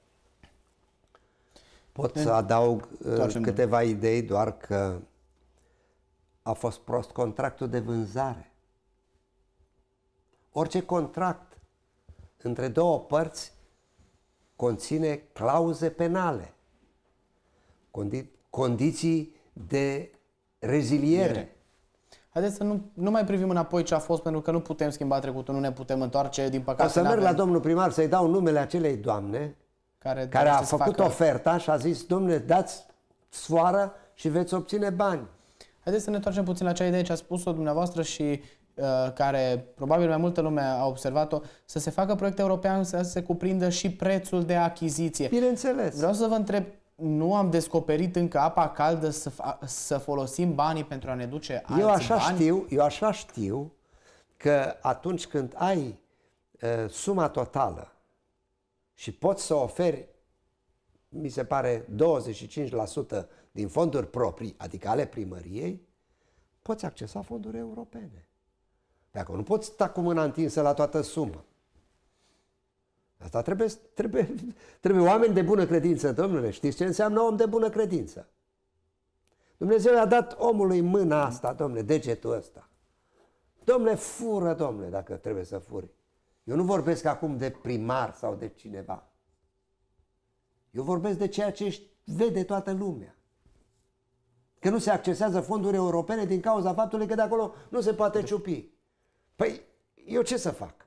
Pot să adaug uh, câteva idei, doar că a fost prost contractul de vânzare. Orice contract între două părți conține clauze penale, condi condiții de reziliere. Haideți să nu, nu mai privim înapoi ce a fost, pentru că nu putem schimba trecutul, nu ne putem întoarce, din păcate. O să merg la domnul primar să-i dau numele acelei doamne care, care a făcut facă... oferta și a zis: domnule, dați sfoară și veți obține bani. Haideți să ne întoarcem puțin la acea idee ce a spus-o dumneavoastră și uh, care probabil mai multă lume a observat-o, să se facă proiect european, să se cuprindă și prețul de achiziție. Bineînțeles. Vreau să vă întreb, nu am descoperit încă apa caldă să, să folosim banii pentru a ne duce alți eu așa bani? Știu, eu așa știu că atunci când ai uh, suma totală și poți să oferi, mi se pare, douăzeci și cinci la sută din fonduri proprii, adică ale primăriei, poți accesa fonduri europene. Dacă nu poți sta cu mâna întinsă la toată suma. Asta trebuie, trebuie, trebuie oameni de bună credință, domnule. Știți ce înseamnă om de bună credință? Dumnezeu i-a dat omului mâna asta, domnule, degetul ăsta. Domnule, fură, domnule, dacă trebuie să furi. Eu nu vorbesc acum de primar sau de cineva. Eu vorbesc de ceea ce vede toată lumea. Că nu se accesează fonduri europene din cauza faptului că de acolo nu se poate ciupi. Păi, eu ce să fac?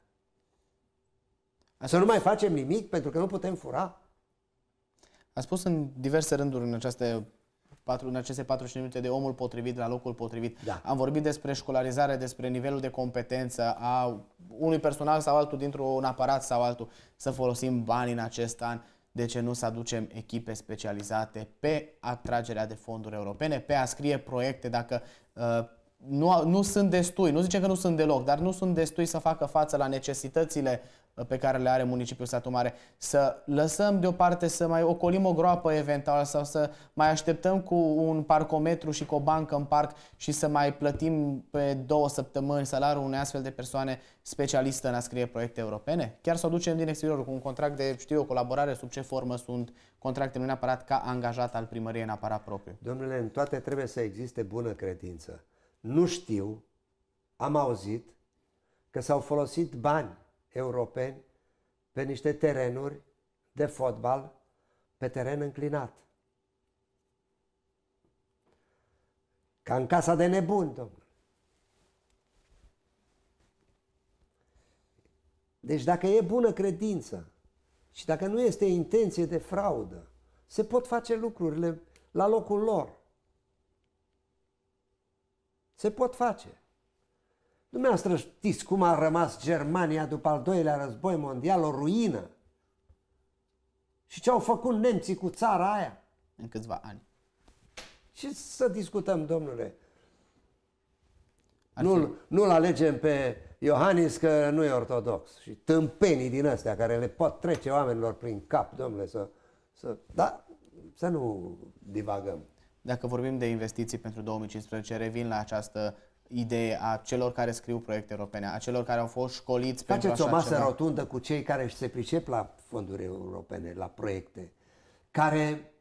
Să nu mai facem nimic pentru că nu putem fura? A spus în diverse rânduri în aceste, patru, în aceste patruzeci și cinci minute de omul potrivit la locul potrivit. Da. Am vorbit despre școlarizare, despre nivelul de competență a unui personal sau altul dintr-un aparat sau altul. Să folosim bani în acest an. De ce nu să aducem echipe specializate pe atragerea de fonduri europene, pe a scrie proiecte dacă uh, nu, nu sunt destui, nu zicem că nu sunt deloc, dar nu sunt destui să facă față la necesitățile pe care le are municipiul Satu Mare, să lăsăm deoparte, să mai ocolim o groapă eventual sau să mai așteptăm cu un parcometru și cu o bancă în parc și să mai plătim pe două săptămâni salariul unei astfel de persoane specialistă în a scrie proiecte europene? Chiar să o ducem din exterior cu un contract de, știu eu, colaborare, sub ce formă sunt contracte, nu neapărat ca angajat al primăriei în aparat propriu. Domnule, în toate trebuie să existe bună credință. Nu știu, am auzit că s-au folosit bani europeni pe niște terenuri de fotbal pe teren înclinat. Ca în casa de nebuni, domnule. Deci dacă e bună credință și dacă nu este intenție de fraudă, se pot face lucrurile la locul lor. Se pot face. Dumneavoastră știți cum a rămas Germania după al doilea război mondial, o ruină? Și ce au făcut nemții cu țara aia? În câțiva ani. Și să discutăm, domnule. Nu-l, nu-l alegem pe Iohannis că nu e ortodox. Și tâmpenii din astea care le pot trece oamenilor prin cap, domnule, să, să, da, să nu divagăm. Dacă vorbim de investiții pentru două mii cincisprezece, revin la această idee a celor care scriu proiecte europene, a celor care au fost școliți pentru așa ceva. Faceți o masă ceva. rotundă cu cei care se pricep la fonduri europene, la proiecte, care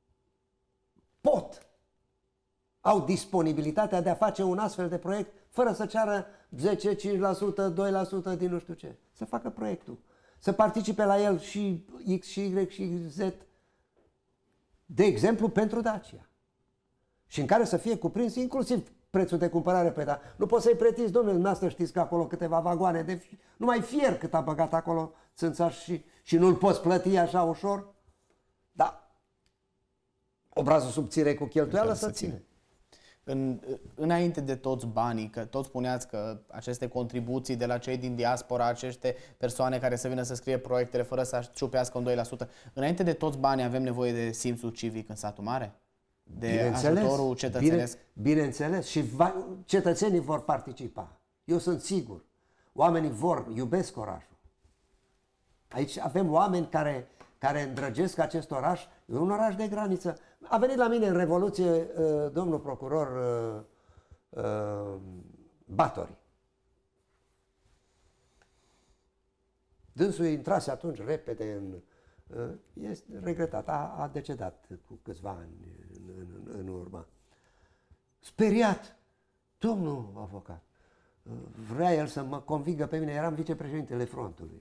pot, au disponibilitatea de a face un astfel de proiect fără să ceară zece, cinci la sută, doi la sută din nu știu ce. Să facă proiectul. Să participe la el și X, și Y, și Z. De exemplu, pentru Dacia. Și în care să fie cuprins inclusiv prețul de cumpărare pe da. Nu poți să-i pretiți, domnule, dumneavoastră știți că acolo câteva vagoane de numai fier cât a băgat acolo țânțaș și, și nu-l poți plăti așa ușor. Da. Obrazul subțire cu cheltuială să ține. În, înainte de toți banii, că toți spuneați că aceste contribuții de la cei din diaspora, aceste persoane care să vină să scrie proiectele fără să ciupească un doi la sută, înainte de toți banii avem nevoie de simțul civic în Satul Mare? De ajutorul cetățenesc? Bine, bineînțeles. Și va, cetățenii vor participa. Eu sunt sigur. Oamenii vor, iubesc orașul. Aici avem oameni care, care îndrăgesc acest oraș. E un oraș de graniță. A venit la mine în Revoluție uh, domnul procuror uh, uh, Batori. Dânsul intrase atunci repede în... Uh, este regretat, a, a decedat cu câțiva ani în, în, în urmă. Speriat, domnul avocat, uh, vrea el să mă convingă pe mine, eram vicepreședintele frontului,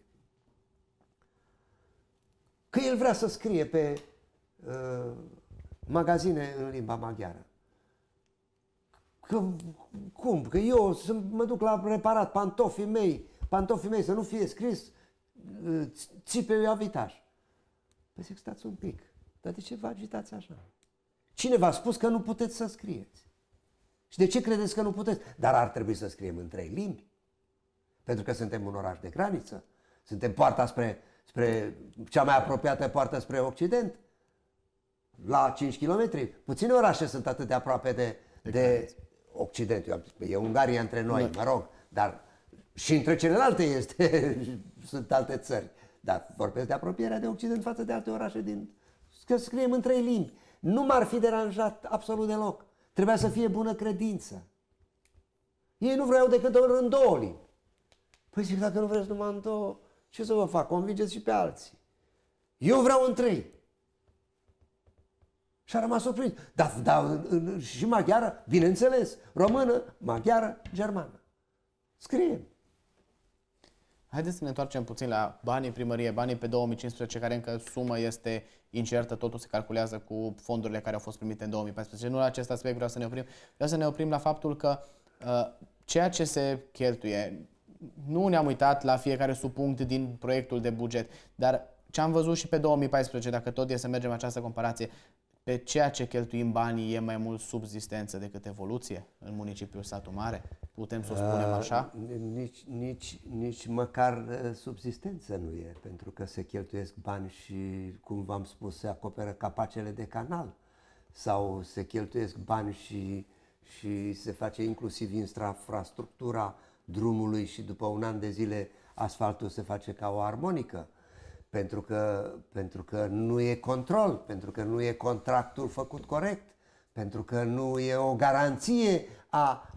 că el vrea să scrie pe uh, magazine în limba maghiară. Că, cum? Că eu să mă duc la reparat pantofii mei, pantofii mei să nu fie scris uh, țipeu avitaj. Păi zic, stați un pic, dar de ce vă agitați așa? Cine v-a spus că nu puteți să scrieți? Și de ce credeți că nu puteți? Dar ar trebui să scriem în trei limbi. Pentru că suntem un oraș de graniță. Suntem poarta spre, spre cea mai apropiată poartă spre Occident. la cinci kilometri. Puține orașe sunt atât de aproape de, de, de Occidentul. E Ungaria între noi, noi, mă rog, dar și între celelalte este, sunt alte țări. Dar vorbesc de apropierea de Occident față de alte orașe din... Că scriem în trei limbi. Nu m-ar fi deranjat absolut deloc. Trebuia să fie bună credință. Ei nu vreau decât în două limbi. Păi zic, dacă nu vreți numai în două, ce să vă fac? Convingeți și pe alții. Eu vreau în trei. Și a rămas surprins. Dar da, și maghiară, bineînțeles, română, maghiară, germană. Scriem. Haideți să ne întoarcem puțin la banii primărie, banii pe două mii cincisprezece, care încă sumă este incertă, totul se calculează cu fondurile care au fost primite în două mii paisprezece. Nu la acest aspect vreau să ne oprim. Vreau să ne oprim la faptul că uh, ceea ce se cheltuie, nu ne-am uitat la fiecare subpunct din proiectul de buget, dar ce am văzut și pe două mii paisprezece, dacă tot e să mergem această comparație, pe ceea ce cheltuim banii e mai mult subzistență decât evoluție în municipiul Satu Mare? Putem să o spunem așa? Uh, nici, nici, nici măcar uh, subzistență nu e, pentru că se cheltuiesc bani și, cum v-am spus, se acoperă capacele de canal sau se cheltuiesc bani și, și se face inclusiv infrastructura drumului și după un an de zile asfaltul se face ca o armonică. Pentru că, pentru că nu e control, pentru că nu e contractul făcut corect, pentru că nu e o garanție a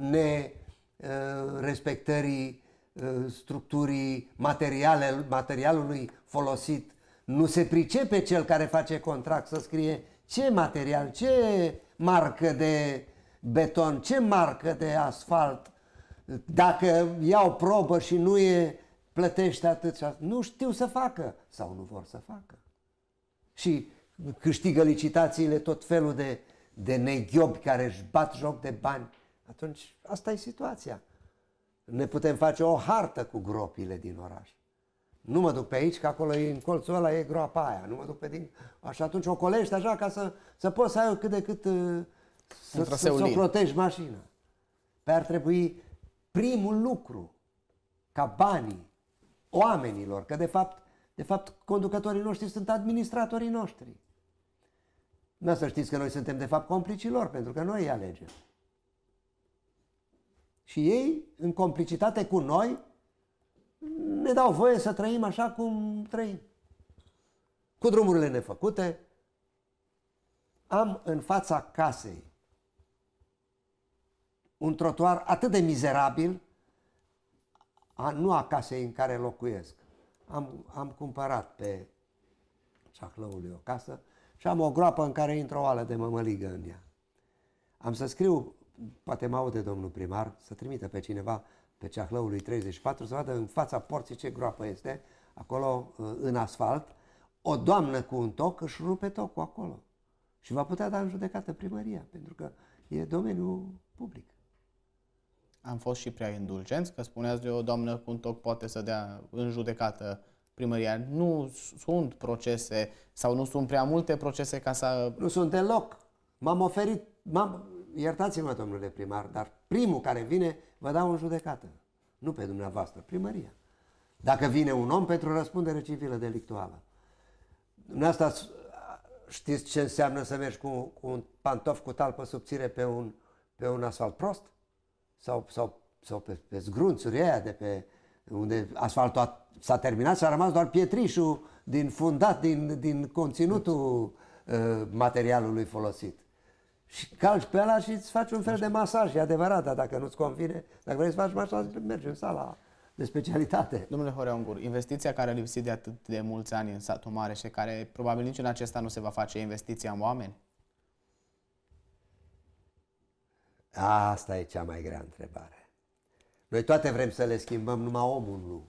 nerespectării structurii materiale, materialului folosit. Nu se pricepe cel care face contract să scrie ce material, ce marcă de beton, ce marcă de asfalt. Dacă iau probă și nu e, plătește atât, nu știu să facă sau nu vor să facă. Și câștigă licitațiile tot felul de, de neghiobi care își bat joc de bani. Atunci asta e situația. Ne putem face o hartă cu gropile din oraș. Nu mă duc pe aici, că acolo e, în colțul ăla e groapa aia. Nu mă duc pe din... Și atunci o colești așa ca să, să poți să ai cât de cât să, să, să o proteji mașina. Pe ar trebui primul lucru ca banii oamenilor, că de fapt, de fapt conducătorii noștri sunt administratorii noștri. Nu să știți că noi suntem de fapt complicii lor, pentru că noi îi alegem. Și ei, în complicitate cu noi, ne dau voie să trăim așa cum trăim. Cu drumurile nefăcute, am în fața casei un trotuar atât de mizerabil, a, nu a casei în care locuiesc. Am, am cumpărat pe Ceahlăului o casă și am o groapă în care intră o oală de mămăligă în ea. Am să scriu, poate mă aude domnul primar, să trimită pe cineva pe Ceahlăului treizeci și patru să vadă în fața porții ce groapă este, acolo în asfalt, o doamnă cu un toc își rupe tocul acolo și va putea da în judecată primăria, pentru că e domeniul public. Am fost și prea indulgenți, că spuneați de o doamnă cu un toc poate să dea în judecată primăria. Nu sunt procese sau nu sunt prea multe procese ca să... Nu sunt deloc. M-am oferit, m-am... iertați-mă, domnule primar, dar primul care vine vă dau în judecată. Nu pe dumneavoastră, primăria. Dacă vine un om pentru răspundere civilă delictuală. Dumneavoastră știți ce înseamnă să mergi cu, cu un pantof cu talpă subțire pe un, pe un asfalt prost? Sau, sau, sau pe, pe zgrunțuri aia de pe unde asfaltul s-a terminat și a rămas doar pietrișul din fundat, din, din conținutul uh, materialului folosit. Și calci pe ăla și îți faci un fel de masaj, e adevărat, dar dacă nu-ți convine, dacă vrei să faci masaj, mergi în sala de specialitate. Domnule Horea Ungur, investiția care a lipsit de atât de mulți ani în Satul Mare și care probabil nici în acesta nu se va face, investiția în oameni? Asta e cea mai grea întrebare. Noi toate vrem să le schimbăm, numai omul nu.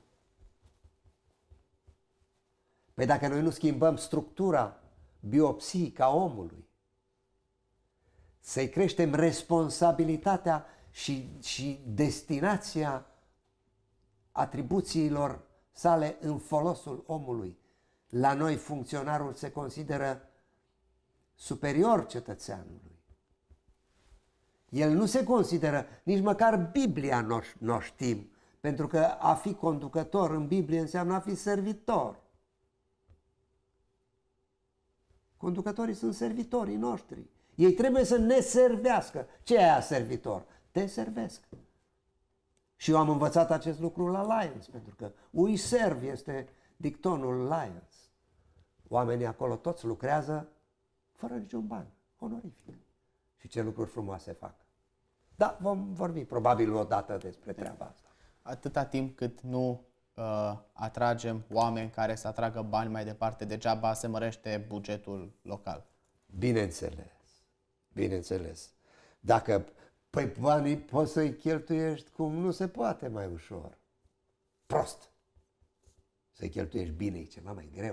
Păi dacă noi nu schimbăm structura biopsică a omului, să-i creștem responsabilitatea și, și destinația atribuțiilor sale în folosul omului, la noi funcționarul se consideră superior cetățeanului. El nu se consideră, nici măcar Biblia nu o știm, pentru că a fi conducător în Biblie înseamnă a fi servitor. Conducătorii sunt servitorii noștri. Ei trebuie să ne servească. Ce e aia servitor? Te servesc. Și eu am învățat acest lucru la Lions, pentru că we serve este dictonul Lions. Oamenii acolo toți lucrează fără niciun ban, onorific. Și ce lucruri frumoase fac. Da, vom vorbi probabil o dată despre treaba asta. Atâta timp cât nu uh, atragem oameni care să atragă bani mai departe, degeaba se mărește bugetul local. Bineînțeles, bineînțeles. Dacă păi banii poți să-i cheltuiești cum nu se poate mai ușor. Prost. Să-i cheltuiești bine e ceva mai greu.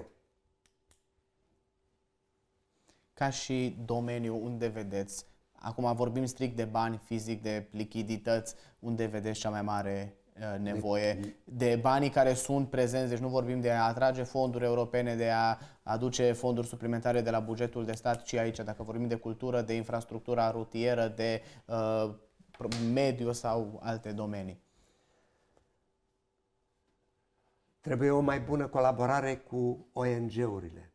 Ca și domeniu, unde vedeți, acum vorbim strict de bani fizic, de lichidități, unde vedeți cea mai mare uh, nevoie de banii care sunt prezenți, deci nu vorbim de a atrage fonduri europene, de a aduce fonduri suplimentare de la bugetul de stat, ci aici, dacă vorbim de cultură, de infrastructura rutieră, de uh, mediu sau alte domenii. Trebuie o mai bună colaborare cu O N G-urile.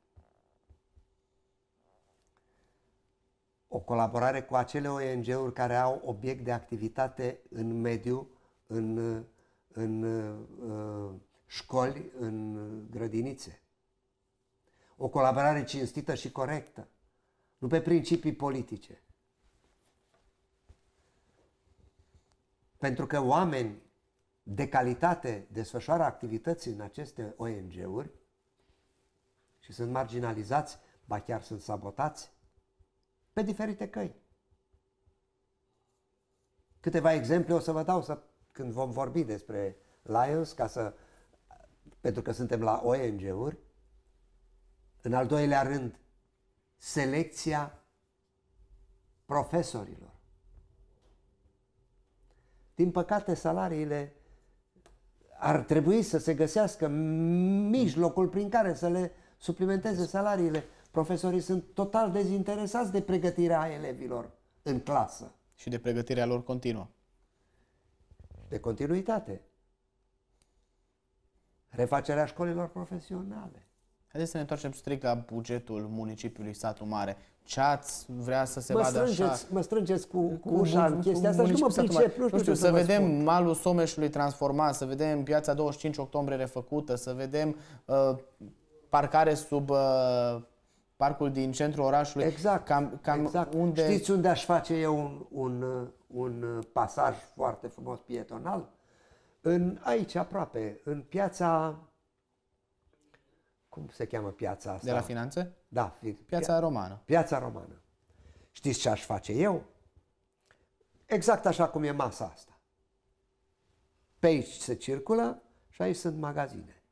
O colaborare cu acele O N G-uri care au obiect de activitate în mediu, în, în uh, școli, în grădinițe. O colaborare cinstită și corectă, nu pe principii politice. Pentru că oameni de calitate desfășoară activități în aceste O N G-uri și sunt marginalizați, ba chiar sunt sabotați pe diferite căi. Câteva exemple o să vă dau să, când vom vorbi despre Lions, ca să, pentru că suntem la O N G-uri. În al doilea rând, selecția profesorilor. Din păcate, salariile ar trebui să se găsească mijlocul prin care să le suplimenteze salariile. Profesorii sunt total dezinteresați de pregătirea elevilor în clasă. Și de pregătirea lor continuă. De continuitate. Refacerea școlilor profesionale. Haideți să ne întoarcem strict la bugetul municipiului Satu Mare. Ce ați vrea să se mă vadă strângeți, așa? Mă strângeți cu, cu ușa în chestia asta și nu mă pricep. Nu știu, nu știu, să, să vedem spun. malul Someșului transformat, să vedem piața douăzeci și cinci octombrie refăcută, să vedem uh, parcare sub uh, parcul din centrul orașului. Exact, cam, cam exact. Unde... Știți unde aș face eu un, un, un pasaj foarte frumos pietonal? În, aici, aproape, în piața... Cum se cheamă piața asta? De la Finanțe? Da. Piața Romană. Piața Romană. Știți ce aș face eu? Exact așa cum e masa asta. Pe aici se circulă și aici sunt magazine.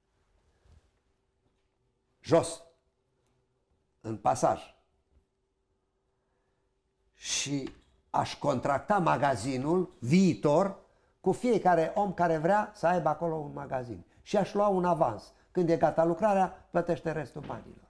Jos, în pasaj. Și aș contracta magazinul viitor cu fiecare om care vrea să aibă acolo un magazin. Și aș lua un avans. Când e gata lucrarea, plătește restul banilor.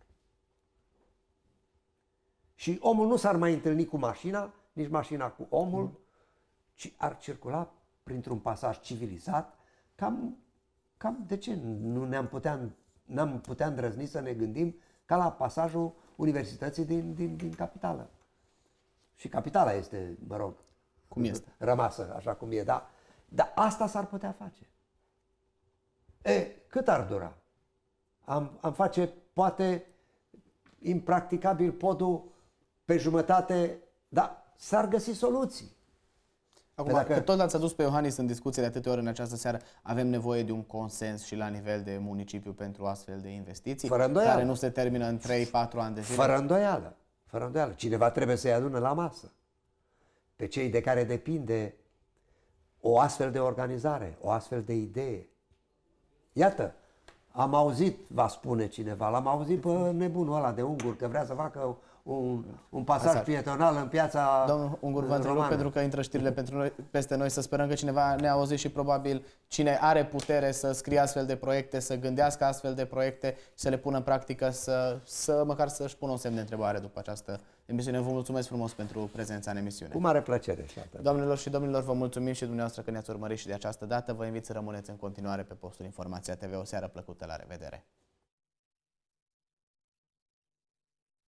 Și omul nu s-ar mai întâlni cu mașina, nici mașina cu omul, mm. ci ar circula printr-un pasaj civilizat. Cam, cam de ce nu ne-am putea, n-am putea îndrăzni să ne gândim ca la pasajul Universității din, din, din capitală. Și capitala este, mă rog, cum este, rămasă așa cum e, da. Dar asta s-ar putea face. E, cât ar dura? Am, am face, poate, impracticabil podul pe jumătate, dar s-ar găsi soluții. Acum, dacă... că tot l-ați adus pe Iohannis în discuție de atâtea ori în această seară, avem nevoie de un consens și la nivel de municipiu pentru astfel de investiții, care nu se termină în trei patru ani de zile? Fără îndoială. Fără îndoială. Cineva trebuie să-i adună la masă. Pe cei de care depinde o astfel de organizare, o astfel de idee. Iată, am auzit, va spune cineva, l-am auzit pe nebunul ăla de ungur că vrea să facă un, un pasaj Pasaj. pietonal în piața Domnul Ungur, vă întrerup pentru că intră știrile pentru noi, peste noi, să sperăm că cineva ne-a auzit și probabil cine are putere să scrie astfel de proiecte, să gândească astfel de proiecte, să le pună în practică, să, să măcar să-și pună un semn de întrebare după această emisiune. Vă mulțumesc frumos pentru prezența în emisiune. Cu mare plăcere. Doamnelor și domnilor, vă mulțumim și dumneavoastră că ne-ați urmărit și de această dată. Vă invit să rămâneți în continuare pe postul Informația T V. O seară plăcută, la revedere!